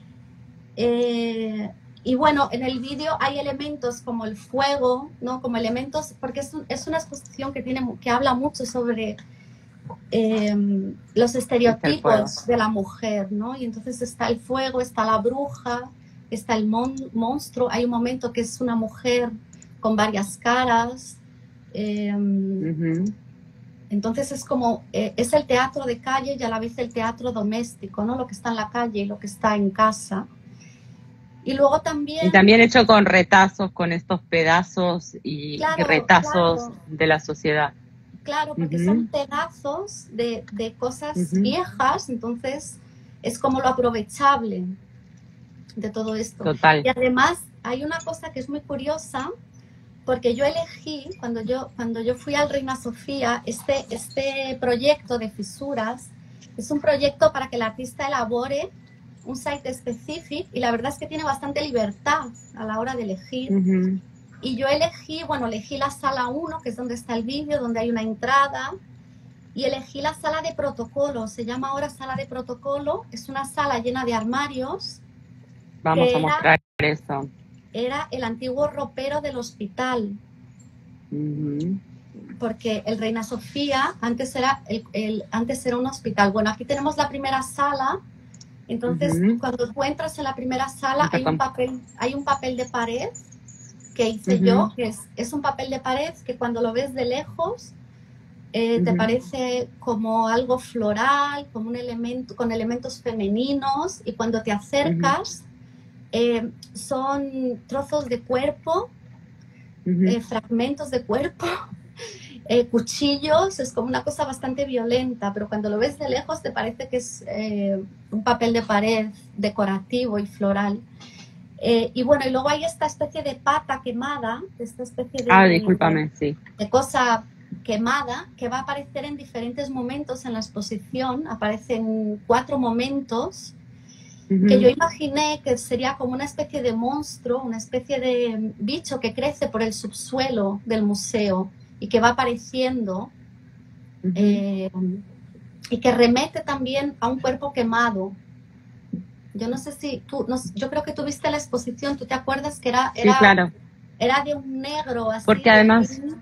Eh, y bueno, en el vídeo hay elementos como el fuego, ¿no? Como elementos, porque es, un, es una exposición que, tiene, que habla mucho sobre eh, los estereotipos de la mujer, ¿no? Y entonces está el fuego, está la bruja, está el mon, monstruo, hay un momento que es una mujer con varias caras. Eh, uh-huh. Entonces es como, eh, es el teatro de calle y a la vez el teatro doméstico, ¿no? Lo que está en la calle y lo que está en casa. Y luego también... Y también hecho con retazos, con estos pedazos y, claro, y retazos claro. de la sociedad. Claro, porque uh-huh. son pedazos de, de cosas uh-huh. viejas, entonces es como lo aprovechable de todo esto. Total. Y además hay una cosa que es muy curiosa, porque yo elegí, cuando yo, cuando yo fui al Reina Sofía, este, este proyecto de fisuras es un proyecto para que el artista elabore un site específico y la verdad es que tiene bastante libertad a la hora de elegir. Ujú. Y yo elegí, bueno, elegí la sala uno, que es donde está el vídeo, donde hay una entrada, y elegí la sala de protocolo, se llama ahora sala de protocolo, es una sala llena de armarios. Vamos que a era, mostrar eso. Era el antiguo ropero del hospital. Ujú. Porque el Reina Sofía antes era, el, el, antes era un hospital. Bueno, aquí tenemos la primera sala. Entonces, Ujú. cuando tú entras en la primera sala, hay un papel, hay un papel de pared que hice Ujú. yo, que es, es un papel de pared que cuando lo ves de lejos eh, Ujú. te parece como algo floral, como un elemento, con elementos femeninos, y cuando te acercas uh-huh. eh, son trozos de cuerpo, uh-huh. eh, fragmentos de cuerpo, eh, cuchillos, es como una cosa bastante violenta, pero cuando lo ves de lejos te parece que es eh, un papel de pared decorativo y floral. Eh, y bueno, y luego hay esta especie de pata quemada, esta especie de, ah, discúlpame, de, sí. de cosa quemada que va a aparecer en diferentes momentos en la exposición. Aparecen cuatro momentos uh-huh. que yo imaginé que sería como una especie de monstruo, una especie de bicho que crece por el subsuelo del museo y que va apareciendo uh-huh. eh, y que remete también a un cuerpo quemado. Yo no sé si tú, no, yo creo que tú viste la exposición, ¿tú te acuerdas que era, era, sí, claro. era de un negro así? Porque además de...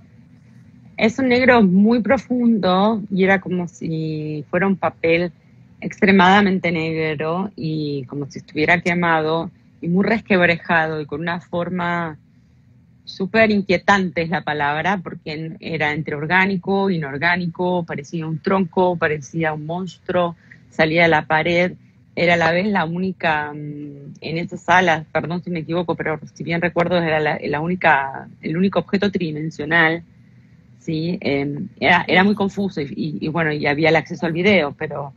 es un negro muy profundo y era como si fuera un papel extremadamente negro y como si estuviera quemado y muy resquebrajado y con una forma súper inquietante es la palabra, porque era entre orgánico, inorgánico, parecía un tronco, parecía un monstruo, salía de la pared. Era a la vez la única, en esa sala, perdón si me equivoco, pero si bien recuerdo, era la, la única, el único objeto tridimensional, ¿sí? Eh, era, era muy confuso y, y, y bueno, y había el acceso al video, pero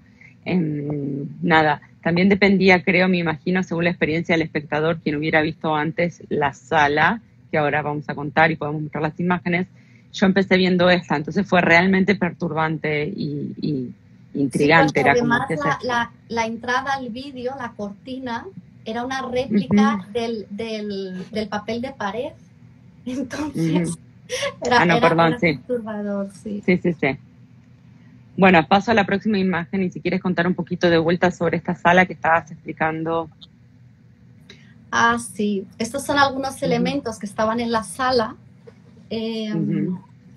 eh, nada, también dependía, creo, me imagino, según la experiencia del espectador, quien hubiera visto antes la sala, que ahora vamos a contar y podemos mostrar las imágenes. Yo empecé viendo esta, entonces fue realmente perturbante y... y intrigante. Sí, era además como la, la, la entrada al vídeo, la cortina, era una réplica uh-huh. del, del, del papel de pared. Entonces, uh-huh. era, ah, no, era, perdón, era sí. perturbador, sí. Sí, sí, sí. Bueno, paso a la próxima imagen y si quieres contar un poquito de vuelta sobre esta sala que estabas explicando. Ah, sí. Estos son algunos uh-huh. elementos que estaban en la sala. Eh, uh-huh.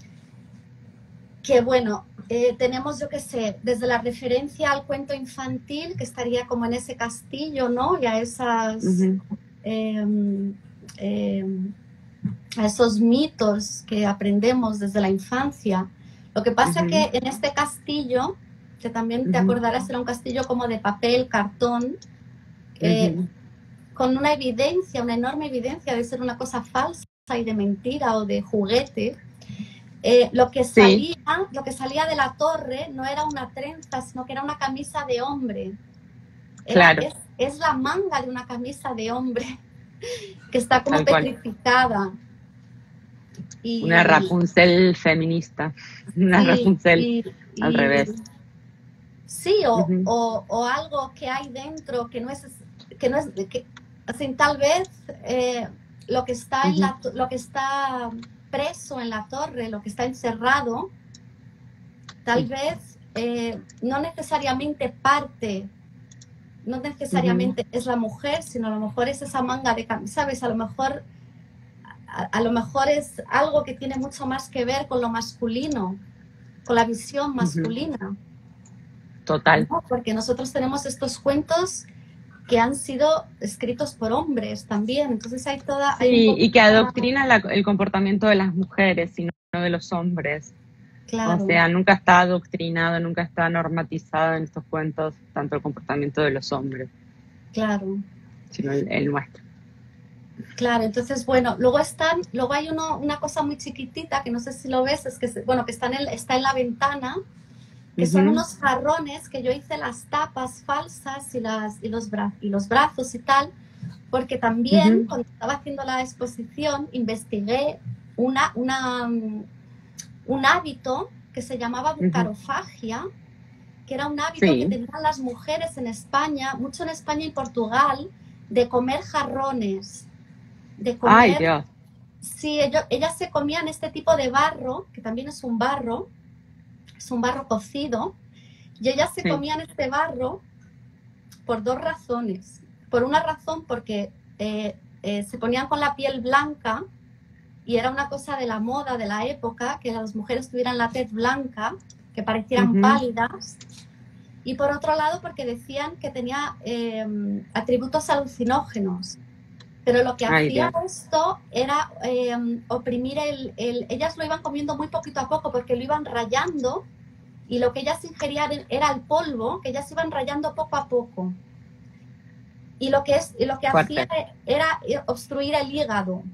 Que bueno, eh, tenemos, yo qué sé, desde la referencia al cuento infantil, que estaría como en ese castillo, ¿no? Y a esas, uh-huh. eh, eh, a esos mitos que aprendemos desde la infancia. Lo que pasa uh-huh. que en este castillo, que también te uh-huh. acordarás, era un castillo como de papel, cartón, eh, uh-huh. con una evidencia, una enorme evidencia de ser una cosa falsa y de mentira o de juguete. Eh, lo que salía, sí. lo que salía de la torre no era una trenza, sino que era una camisa de hombre. Era, claro. es, es la manga de una camisa de hombre que está como Tal petrificada. Y, una Rapunzel feminista, una sí, Rapunzel y, al y, revés. Sí, o, uh-huh. o, o algo que hay dentro que no es, que no es, que, así, tal vez eh, lo que está uh-huh. en la, lo que está preso en la torre, lo que está encerrado, tal sí. vez eh, no necesariamente parte, no necesariamente uh-huh. es la mujer, sino a lo mejor es esa manga de camisa, ¿sabes? A lo mejor, a, a lo mejor es algo que tiene mucho más que ver con lo masculino, con la visión masculina. Uh-huh. Total. ¿No? Porque nosotros tenemos estos cuentos que han sido escritos por hombres también, entonces hay toda... Sí, hay y que adoctrina la, el comportamiento de las mujeres y no de los hombres. Claro. O sea, nunca está adoctrinado, nunca está normatizado en estos cuentos tanto el comportamiento de los hombres. Claro. Sino el, el nuestro. Claro, entonces, bueno, luego están, luego hay uno, una cosa muy chiquitita, que no sé si lo ves, es que, bueno, que está en, el, está en la ventana, que uh-huh. son unos jarrones que yo hice las tapas falsas y, las, y, los bra- y los brazos y tal, porque también Ujú, cuando estaba haciendo la exposición investigué una, una, mm, un hábito que se llamaba ujú. bucarofagia, que era un hábito que Sí. tenían las mujeres en España, mucho en España y Portugal, de comer jarrones, de Ay, comer, Dios. sí, ellos, ellas se comían este tipo de barro, que también es un barro, es un barro cocido, y ellas se Sí. comían este barro por dos razones. Por una razón, porque eh, eh, se ponían con la piel blanca y era una cosa de la moda de la época, que las mujeres tuvieran la tez blanca, que parecieran Ujú. pálidas. Y por otro lado, porque decían que tenía eh, atributos alucinógenos. Pero lo que Ay, hacía Dios. esto era eh, oprimir el, el... Ellas lo iban comiendo muy poquito a poco porque lo iban rayando y lo que ellas ingerían era el polvo, que ellas iban rayando poco a poco. Y lo que, es, y lo que hacía Fuerte. era obstruir el hígado.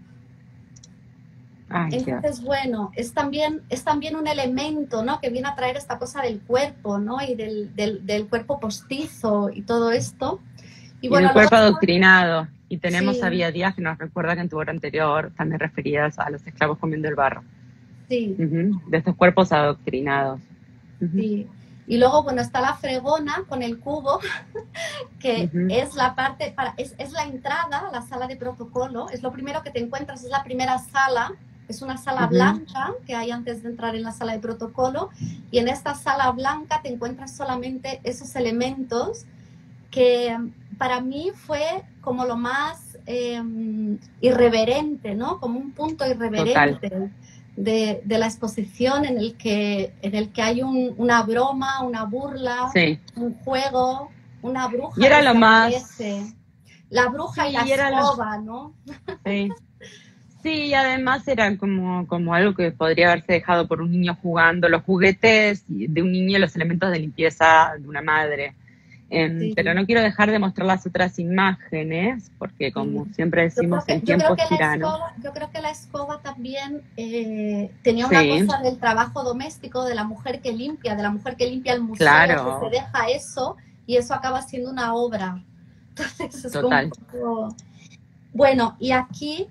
Ay, Dios. Entonces, bueno, es también, es también un elemento, ¿no?, que viene a traer esta cosa del cuerpo, ¿no?, y del, del, del cuerpo postizo y todo esto. Y Y del bueno, luego cuerpo adoctrinado. Y tenemos a sí, Bía Díaz que nos recuerda que en tu hora anterior también referías a los esclavos comiendo el barro. sí, Ujú. De estos cuerpos adoctrinados. Ujú, sí. Y luego, bueno, está la fregona con el cubo, que ujú, es la parte, para, es, es la entrada a la sala de protocolo, es lo primero que te encuentras, es la primera sala, es una sala ujú. blanca que hay antes de entrar en la sala de protocolo, y en esta sala blanca te encuentras solamente esos elementos que para mí fue como lo más eh, irreverente, ¿no?, como un punto Total. irreverente de, de la exposición en el que, en el que hay un, una broma, una burla, Sí. un juego, una Y bruja era que lo se más... aparece, la bruja y la Sí, era lo... escoba, ¿no? Sí. Sí, y además era como, como algo que podría haberse dejado por un niño jugando, los juguetes de un niño, los elementos de limpieza de una madre. Eh, Sí, pero no quiero dejar de mostrar las otras imágenes, porque sí. como siempre Yo creo decimos, que, el yo creo tiempo que es la tirano. escoba, yo creo que la escoba también eh, tenía una Sí, cosa del trabajo doméstico, de la mujer que limpia, de la mujer que limpia el museo, que se claro, deja eso y eso acaba siendo una obra. Entonces es como un total. poco... Bueno, y aquí,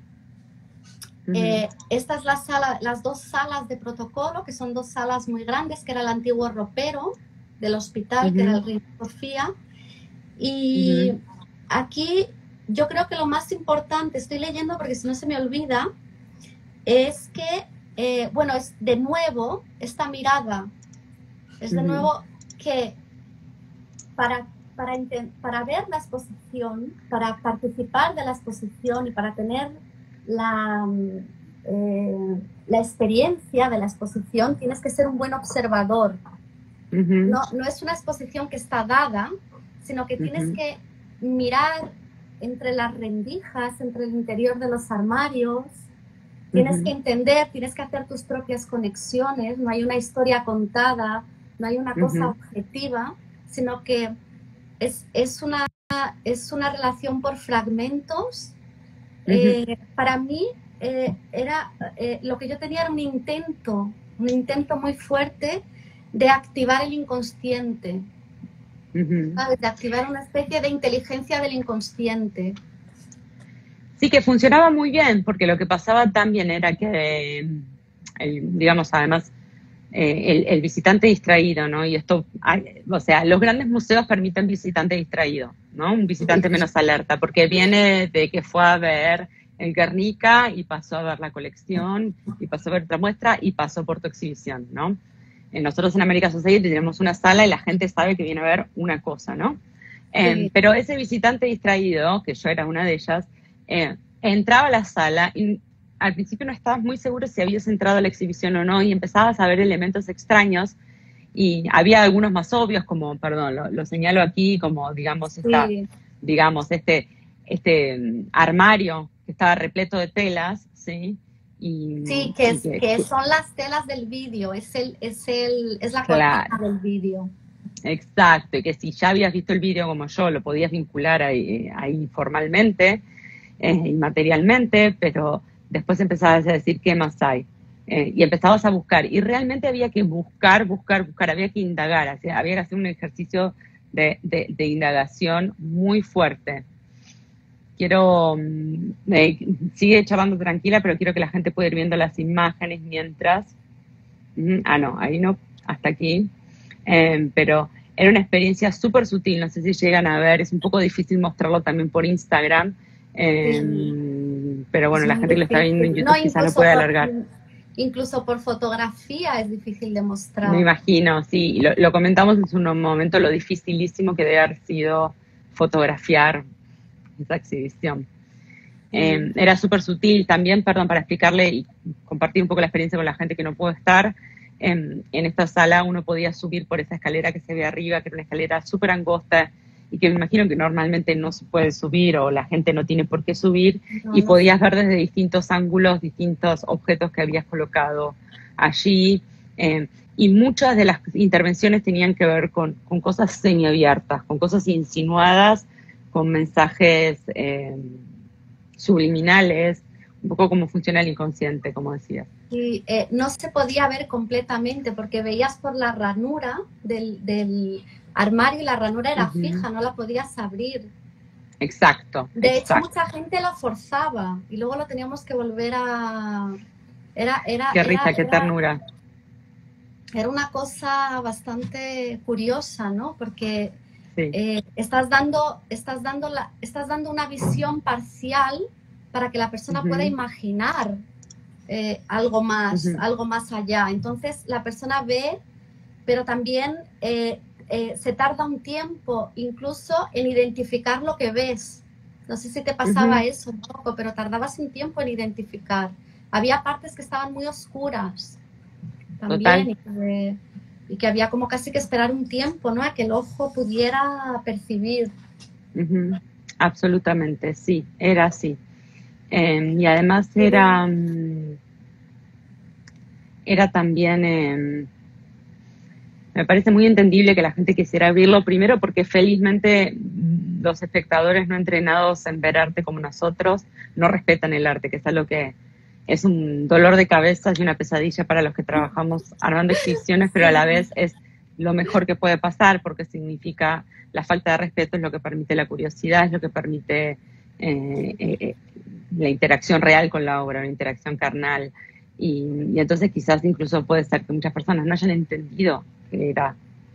Ujú, eh, esta es la sala, las dos salas de protocolo, que son dos salas muy grandes, que era el antiguo ropero del hospital, que era ujú, el Reina Sofía. Y ujú. aquí yo creo que lo más importante, estoy leyendo porque si no se me olvida, es que, eh, bueno, es de nuevo esta mirada, es de Ujú, nuevo que para, para, para ver la exposición, para participar de la exposición y para tener la, eh, la experiencia de la exposición, tienes que ser un buen observador. ujú, No, no es una exposición que está dada, sino que tienes ujú, que mirar entre las rendijas, entre el interior de los armarios, tienes que ujú, entender, tienes que hacer tus propias conexiones, no hay una historia contada, no hay una cosa ujú, objetiva, sino que es, es, una, es una relación por fragmentos. ujú. Eh, para mí eh, era, eh, lo que yo tenía era un intento, un intento muy fuerte de activar el inconsciente, Ujú. ¿sabes? De activar una especie de inteligencia del inconsciente. Sí, que funcionaba muy bien, porque lo que pasaba también era que, el, digamos, además, eh, el, el visitante distraído, ¿no? Y esto, hay, o sea, los grandes museos permiten visitante distraído, ¿no? Un visitante menos alerta, porque viene de que fue a ver el Guernica y pasó a ver la colección y pasó a ver otra muestra y pasó por tu exhibición, ¿no? Eh, nosotros en America Society tenemos una sala y la gente sabe que viene a ver una cosa, ¿no? Eh, Sí, pero ese visitante distraído, que yo era una de ellas, eh, entraba a la sala y al principio no estabas muy seguro si habías entrado a la exhibición o no y empezabas a ver elementos extraños y había algunos más obvios como, perdón, lo, lo señalo aquí como, digamos, esta, sí, digamos, este, este um, armario que estaba repleto de telas, ¿sí? Y, sí, que, y es, que, que que, son las telas del vídeo, es, el, es, el, es la cortina claro, del vídeo. exacto, y que si ya habías visto el vídeo como yo, lo podías vincular ahí, ahí formalmente, eh, inmaterialmente, pero después empezabas a decir qué más hay. Eh, y empezabas a buscar. Y realmente había que buscar, buscar, buscar, había que indagar, o sea, había que hacer un ejercicio de, de, de indagación muy fuerte. quiero, eh, sigue charlando tranquila, pero quiero que la gente pueda ir viendo las imágenes mientras. Mm, ah, no, ahí no, hasta aquí. Eh, pero era una experiencia súper sutil, no sé si llegan a ver, es un poco difícil mostrarlo también por Instagram, eh, Sí. pero bueno, Es la muy gente que lo está viendo en difícil. YouTube No, quizás lo incluso puede por, alargar. incluso por fotografía es difícil de Me mostrar. imagino, sí, lo, lo comentamos en su momento, lo dificilísimo que debe haber sido fotografiar esa exhibición. Eh, Sí. era súper sutil también, perdón, para explicarle y compartir un poco la experiencia con la gente que no pudo estar. En, en esta sala uno podía subir por esa escalera que se ve arriba, que era una escalera súper angosta y que me imagino que normalmente no se puede subir o la gente no tiene por qué subir, No, y no. podías ver desde distintos ángulos, distintos objetos que habías colocado allí. Eh, y muchas de las intervenciones tenían que ver con, con cosas semiabiertas, con cosas insinuadas, con mensajes eh, subliminales, un poco cómo funciona el inconsciente, como decías. Y eh, no se podía ver completamente porque veías por la ranura del, del armario y la ranura era Uh-huh. fija, no la podías abrir. Exacto. De exacto. hecho, mucha gente lo forzaba y luego lo teníamos que volver a... Era, era, Qué risa, era, qué era, ternura. Era una cosa bastante curiosa, ¿no? Porque sí. eh, estás, dando, estás, dando la, estás dando una visión parcial para que la persona Uh-huh. pueda imaginar eh, algo más, Uh-huh. algo más allá. Entonces la persona ve, pero también eh, eh, se tarda un tiempo incluso en identificar lo que ves. No sé si te pasaba Uh-huh. eso un poco, pero tardabas un tiempo en identificar. Había partes que estaban muy oscuras también y que, y que había como casi que esperar un tiempo, ¿no? A que el ojo pudiera percibir. Uh-huh. Absolutamente, sí, era así. Eh, y además era, um, era también, eh, me parece muy entendible que la gente quisiera abrirlo, primero porque felizmente los espectadores no entrenados en ver arte como nosotros no respetan el arte, que es algo que es un dolor de cabeza y una pesadilla para los que trabajamos armando exhibiciones, pero a la vez es lo mejor que puede pasar porque significa la falta de respeto, es lo que permite la curiosidad, es lo que permite eh, eh, la interacción real con la obra, una interacción carnal. Y, y entonces quizás incluso puede ser que muchas personas no hayan entendido que era,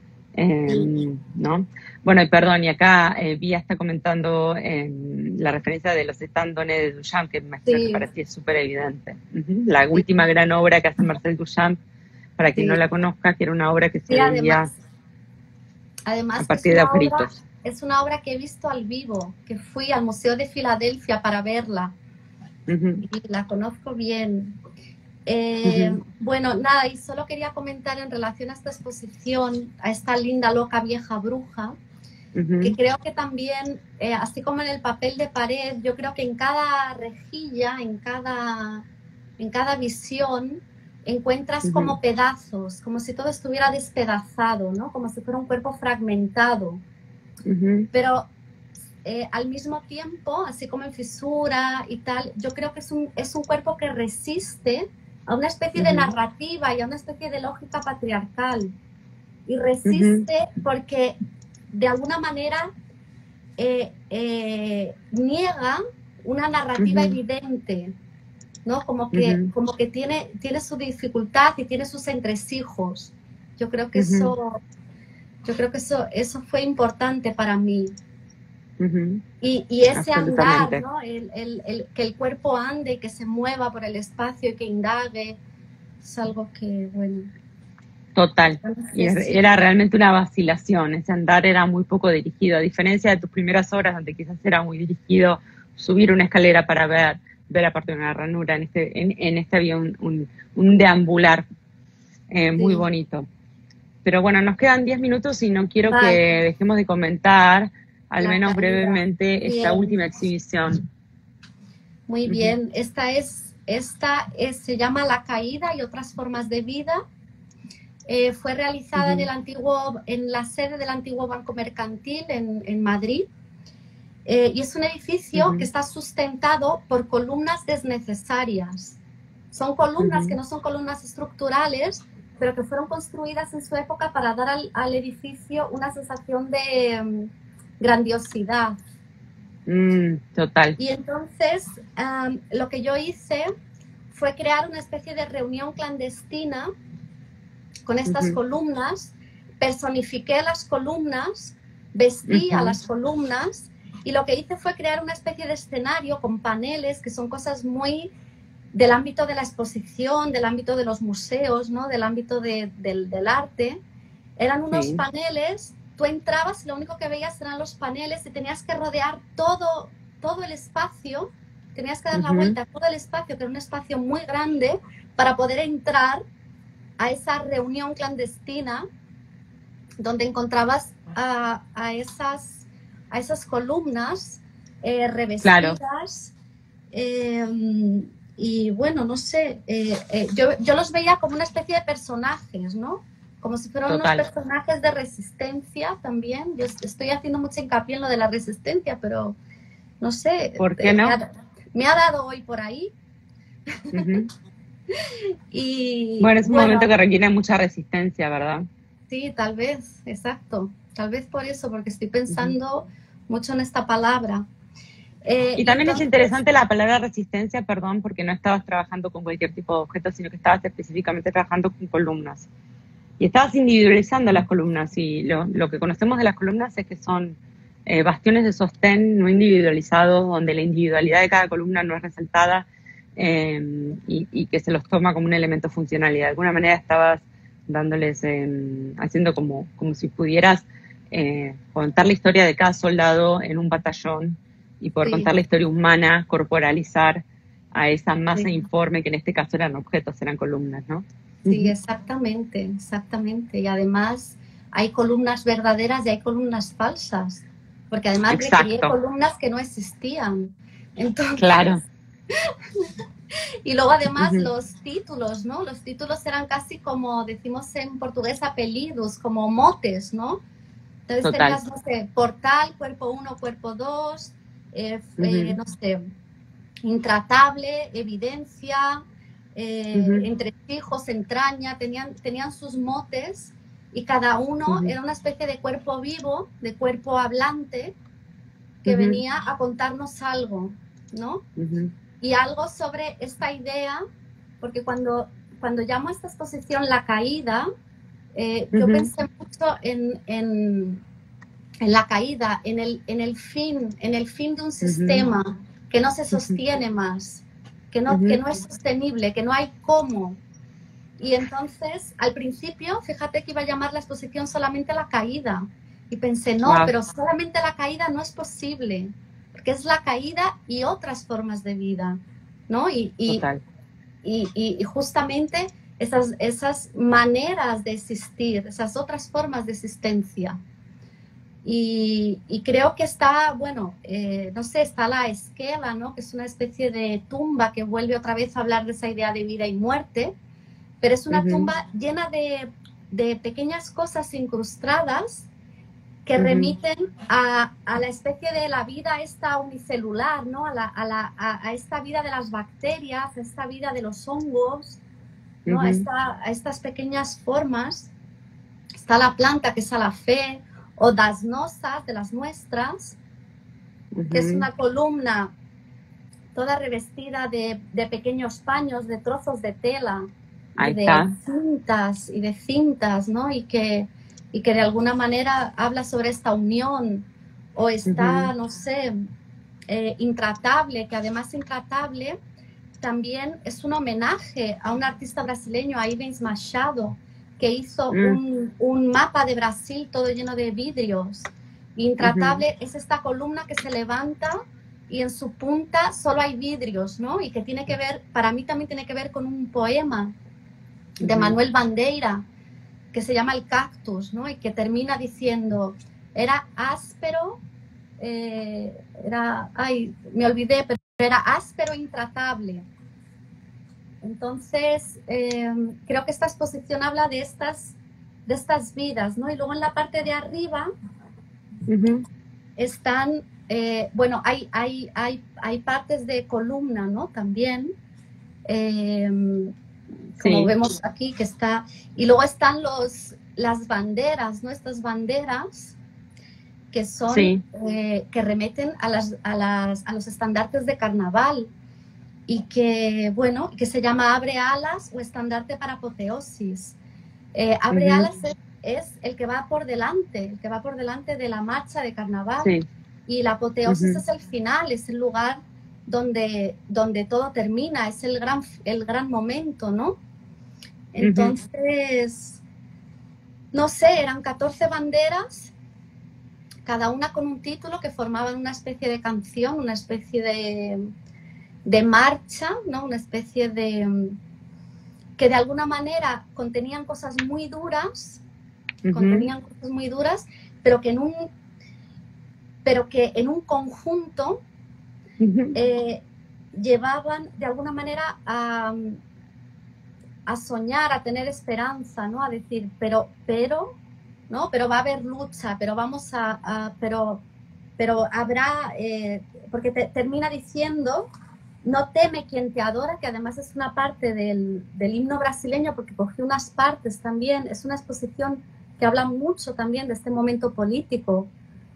eh, ¿no? Bueno, y perdón, y acá eh, Vía está comentando eh, la referencia de los estandones de Duchamp, que me Sí. parecía súper evidente. Uh-huh. La última gran obra que hace Marcel Duchamp, para quien Sí. no la conozca, que era una obra que se Sí, veía además, además a partir es de una obra, agujeritos. es una obra que he visto al vivo, que fui al Museo de Filadelfia para verla. Uh-huh. Y la conozco bien. Eh, Uh-huh. Bueno, nada, y solo quería comentar en relación a esta exposición, a esta linda, loca, vieja bruja, Uh-huh. que creo que también, eh, así como en el papel de pared, yo creo que en cada rejilla, en cada, en cada visión, encuentras Uh-huh. como pedazos, como si todo estuviera despedazado, ¿no? Como si fuera un cuerpo fragmentado. Uh-huh. Pero eh, al mismo tiempo, así como en fisura y tal, yo creo que es un, es un cuerpo que resiste a una especie Uh-huh. de narrativa y a una especie de lógica patriarcal. Y resiste Uh-huh. porque de alguna manera eh, eh, niega una narrativa Uh-huh. evidente, ¿no? Como que, Uh-huh. como que tiene, tiene su dificultad y tiene sus entresijos. Yo creo que Uh-huh. eso, yo creo que eso, eso fue importante para mí. Uh-huh. Y, y ese Absolutamente. andar, ¿no? El, el, el, que el cuerpo ande, que se mueva por el espacio y que indague, es algo que, bueno... Total. Y era realmente una vacilación. Ese andar era muy poco dirigido, a diferencia de tus primeras obras, donde quizás era muy dirigido subir una escalera para ver, ver aparte de una ranura. En este, en, en este había un, un, un deambular eh, muy sí. bonito. Pero bueno, nos quedan diez minutos y no quiero vale. que dejemos de comentar, al La menos caída. brevemente, bien. esta última exhibición. Muy bien. Uh-huh. Esta, es, esta es, se llama La Caída y otras formas de vida. Eh, fue realizada uh-huh. en, el antiguo, en la sede del antiguo Banco Mercantil en, en Madrid. Eh, y es un edificio uh-huh. que está sustentado por columnas desnecesarias. Son columnas uh-huh. que no son columnas estructurales, pero que fueron construidas en su época para dar al, al edificio una sensación de um, grandiosidad. Mm, total. Y entonces um, lo que yo hice fue crear una especie de reunión clandestina con estas uh-huh. columnas, personifiqué las columnas, vestí uh-huh. a las columnas, y lo que hice fue crear una especie de escenario con paneles, que son cosas muy del ámbito de la exposición, del ámbito de los museos, ¿no? Del ámbito de, del, del arte. Eran unos sí. paneles, tú entrabas y lo único que veías eran los paneles y tenías que rodear todo, todo el espacio, tenías que dar uh-huh. la vuelta a todo el espacio, que era un espacio muy grande, para poder entrar a esa reunión clandestina donde encontrabas a, a, esas, a esas columnas eh, revestidas. Claro. Eh, y bueno, no sé, eh, eh, yo, yo los veía como una especie de personajes, ¿no? Como si fueran Total. unos personajes de resistencia también. Yo estoy haciendo mucho hincapié en lo de la resistencia, pero no sé. ¿Por qué no? Me ha, me ha dado hoy por ahí. Uh-huh. y, bueno, es un bueno, momento que requiere mucha resistencia, ¿verdad? Sí, tal vez, exacto. Tal vez por eso, porque estoy pensando uh-huh. mucho en esta palabra. Eh, y también entonces, es interesante la palabra resistencia, perdón, porque no estabas trabajando con cualquier tipo de objeto, sino que estabas específicamente trabajando con columnas. Y estabas individualizando las columnas, y lo, lo que conocemos de las columnas es que son eh, bastiones de sostén no individualizados, donde la individualidad de cada columna no es resaltada eh, y, y que se los toma como un elemento funcional. Y de alguna manera estabas dándoles, eh, haciendo como, como si pudieras eh, contar la historia de cada soldado en un batallón, y poder sí. contar la historia humana, corporalizar a esa masa sí. informe, que en este caso eran objetos, eran columnas, ¿no? Sí, exactamente, exactamente. Y además hay columnas verdaderas y hay columnas falsas, porque además recreé columnas que no existían. Entonces, claro. Y luego además uh-huh. los títulos, ¿no? Los títulos eran casi como, decimos en portugués, apellidos, como motes, ¿no? Entonces Total. tenías, no sé, portal, cuerpo uno, cuerpo dos, eh, uh-huh. eh, no sé, intratable, evidencia, eh, uh-huh. entresijos, entraña, tenían, tenían sus motes, y cada uno uh-huh. era una especie de cuerpo vivo, de cuerpo hablante, que uh-huh. venía a contarnos algo, ¿no? Uh-huh. Y algo sobre esta idea, porque cuando, cuando llamo a esta exposición La Caída, eh, uh-huh. yo pensé mucho en, en, en la caída, en el, en el fin, en el fin de un sistema uh-huh. que no se sostiene uh-huh. más, que no, uh-huh. que no es sostenible, que no hay cómo. Y entonces, al principio, fíjate que iba a llamar la exposición solamente La Caída. Y pensé, no, wow. pero solamente la caída no es posible, porque es la caída y otras formas de vida, ¿no? Y, y, y, y justamente esas, esas maneras de existir, esas otras formas de existencia. Y, y creo que está, bueno, eh, no sé, está la esquela, ¿no? Que es una especie de tumba que vuelve otra vez a hablar de esa idea de vida y muerte, pero es una uh-huh. tumba llena de, de pequeñas cosas incrustadas que uh-huh. remiten a, a la especie de la vida esta unicelular, ¿no? A, la, a, la, a, a esta vida de las bacterias, a esta vida de los hongos, ¿no? Uh-huh. a, esta, a estas pequeñas formas. Está la planta, que es a la fe, o das nosas, de las nuestras, uh-huh. que es una columna toda revestida de, de pequeños paños, de trozos de tela, y de cintas, y de cintas, ¿no? Y que... y que de alguna manera habla sobre esta unión, o está, uh-huh. no sé, eh, intratable, que además intratable también es un homenaje a un artista brasileño, a Ivens Machado, que hizo uh-huh. un, un mapa de Brasil todo lleno de vidrios. Intratable uh-huh. es esta columna que se levanta y en su punta solo hay vidrios, ¿no? Y que tiene que ver, para mí también tiene que ver con un poema uh-huh. de Manuel Bandeira, que se llama El Cactus, ¿no? Y que termina diciendo, era áspero, eh, era, ay, me olvidé, pero era áspero, intratable. Entonces, eh, creo que esta exposición habla de estas, de estas vidas, ¿no? Y luego en la parte de arriba uh-huh. están, eh, bueno, hay, hay, hay, hay partes de columna, ¿no? También, eh, como sí. vemos aquí, que está, y luego están los, las banderas, ¿no? Estas banderas que son, sí. eh, que remeten a, las, a, las, a los estandartes de carnaval y que, bueno, que se llama Abre Alas o Estandarte para Apoteosis. Eh, Abre Uh-huh. Alas es, es el que va por delante, el que va por delante de la marcha de carnaval. Sí. Y la apoteosis Uh-huh. es el final, es el lugar donde, donde todo termina, es el gran, el gran momento, ¿no? Entonces, uh-huh. no sé, eran catorce banderas, cada una con un título que formaban una especie de canción, una especie de, de marcha, ¿no? Una especie de... que de alguna manera contenían cosas muy duras, uh-huh. contenían cosas muy duras, pero que en un, pero que en un conjunto uh-huh. eh, llevaban de alguna manera a, a soñar, a tener esperanza, ¿no? A decir, pero, pero, ¿no? Pero va a haber lucha, pero vamos a, a pero, pero habrá, eh, porque te, termina diciendo, no teme quien te adora, que además es una parte del, del himno brasileño, porque cogí unas partes también, es una exposición que habla mucho también de este momento político,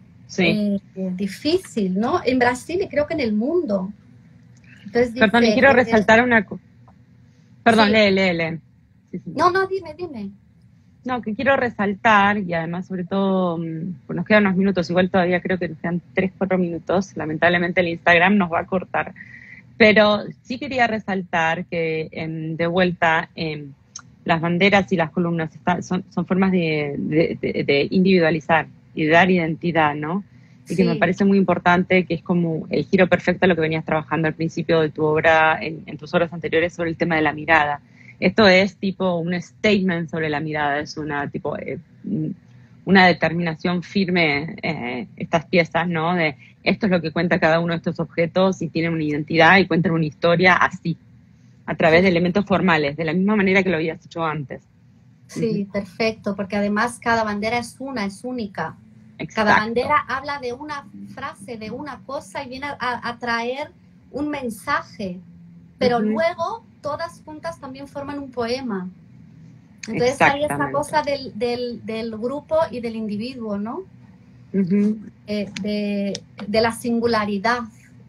sí. eh, difícil, ¿no? En Brasil y creo que en el mundo. Entonces dice, Perdón, y quiero eh, resaltar una cosa. Perdón, sí. lee, lee, lee. Sí, sí. No, no, dime, dime. No, que quiero resaltar, y además sobre todo, pues nos quedan unos minutos, igual todavía creo que nos quedan tres, cuatro minutos, lamentablemente el Instagram nos va a cortar, pero sí quería resaltar que eh, de vuelta eh, las banderas y las columnas está, son, son formas de, de, de, de individualizar y de dar identidad, ¿no? Y sí. que me parece muy importante, que es como el giro perfecto a lo que venías trabajando al principio de tu obra, en, en tus obras anteriores, sobre el tema de la mirada. Esto es tipo un statement sobre la mirada, es una tipo eh, una determinación firme, eh, estas piezas, ¿no? De esto es lo que cuenta cada uno de estos objetos y tienen una identidad y cuentan una historia así, a través de elementos formales, de la misma manera que lo habías hecho antes. Sí, uh-huh. perfecto, porque además cada bandera es una, es única. Exacto. Cada bandera habla de una frase, de una cosa y viene a, a traer un mensaje, pero uh-huh. luego todas juntas también forman un poema. Entonces hay esa cosa del, del, del grupo y del individuo, ¿no? Uh-huh. Eh, de, de la singularidad.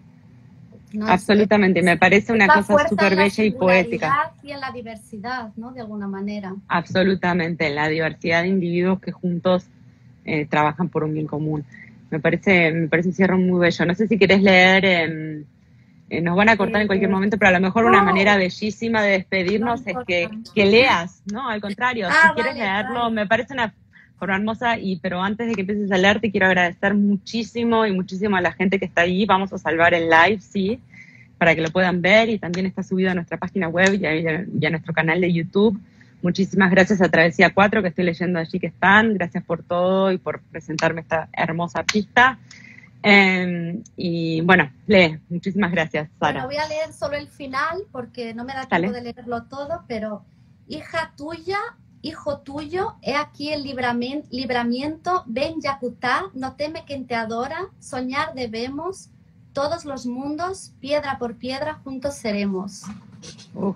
¿no? Absolutamente, es, me parece una cosa súper bella y poética. Y en la diversidad, ¿no? De alguna manera. Absolutamente, en la diversidad de individuos que juntos eh, trabajan por un bien común. Me parece, me parece un cierre muy bello. No sé si querés leer... Eh, Eh, nos van a cortar en cualquier momento, pero a lo mejor una manera bellísima de despedirnos es que, que leas, ¿no? Al contrario, ah, si vale, quieres leerlo, vale. Me parece una forma hermosa, y pero antes de que empieces a leer, te quiero agradecer muchísimo y muchísimo a la gente que está ahí. Vamos a salvar el live, sí, para que lo puedan ver, y también está subido a nuestra página web y a, y a nuestro canal de YouTube. Muchísimas gracias a Travesía cuatro, que estoy leyendo allí que están. Gracias por todo y por presentarme esta hermosa artista. Eh, y bueno, lee, muchísimas gracias, Sara. Bueno, voy a leer solo el final porque no me da tiempo de leerlo todo, pero hija tuya, hijo tuyo, he aquí el libramiento, libramiento ven Yakutá, no teme quien te adora, soñar debemos, todos los mundos, piedra por piedra, juntos seremos. Uf,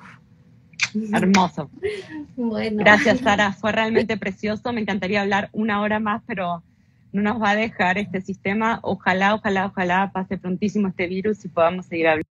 hermoso. Bueno. Gracias, Sara, fue realmente precioso, me encantaría hablar una hora más, pero no nos va a dejar este sistema. Ojalá, ojalá, ojalá pase prontísimo este virus y podamos seguir hablando.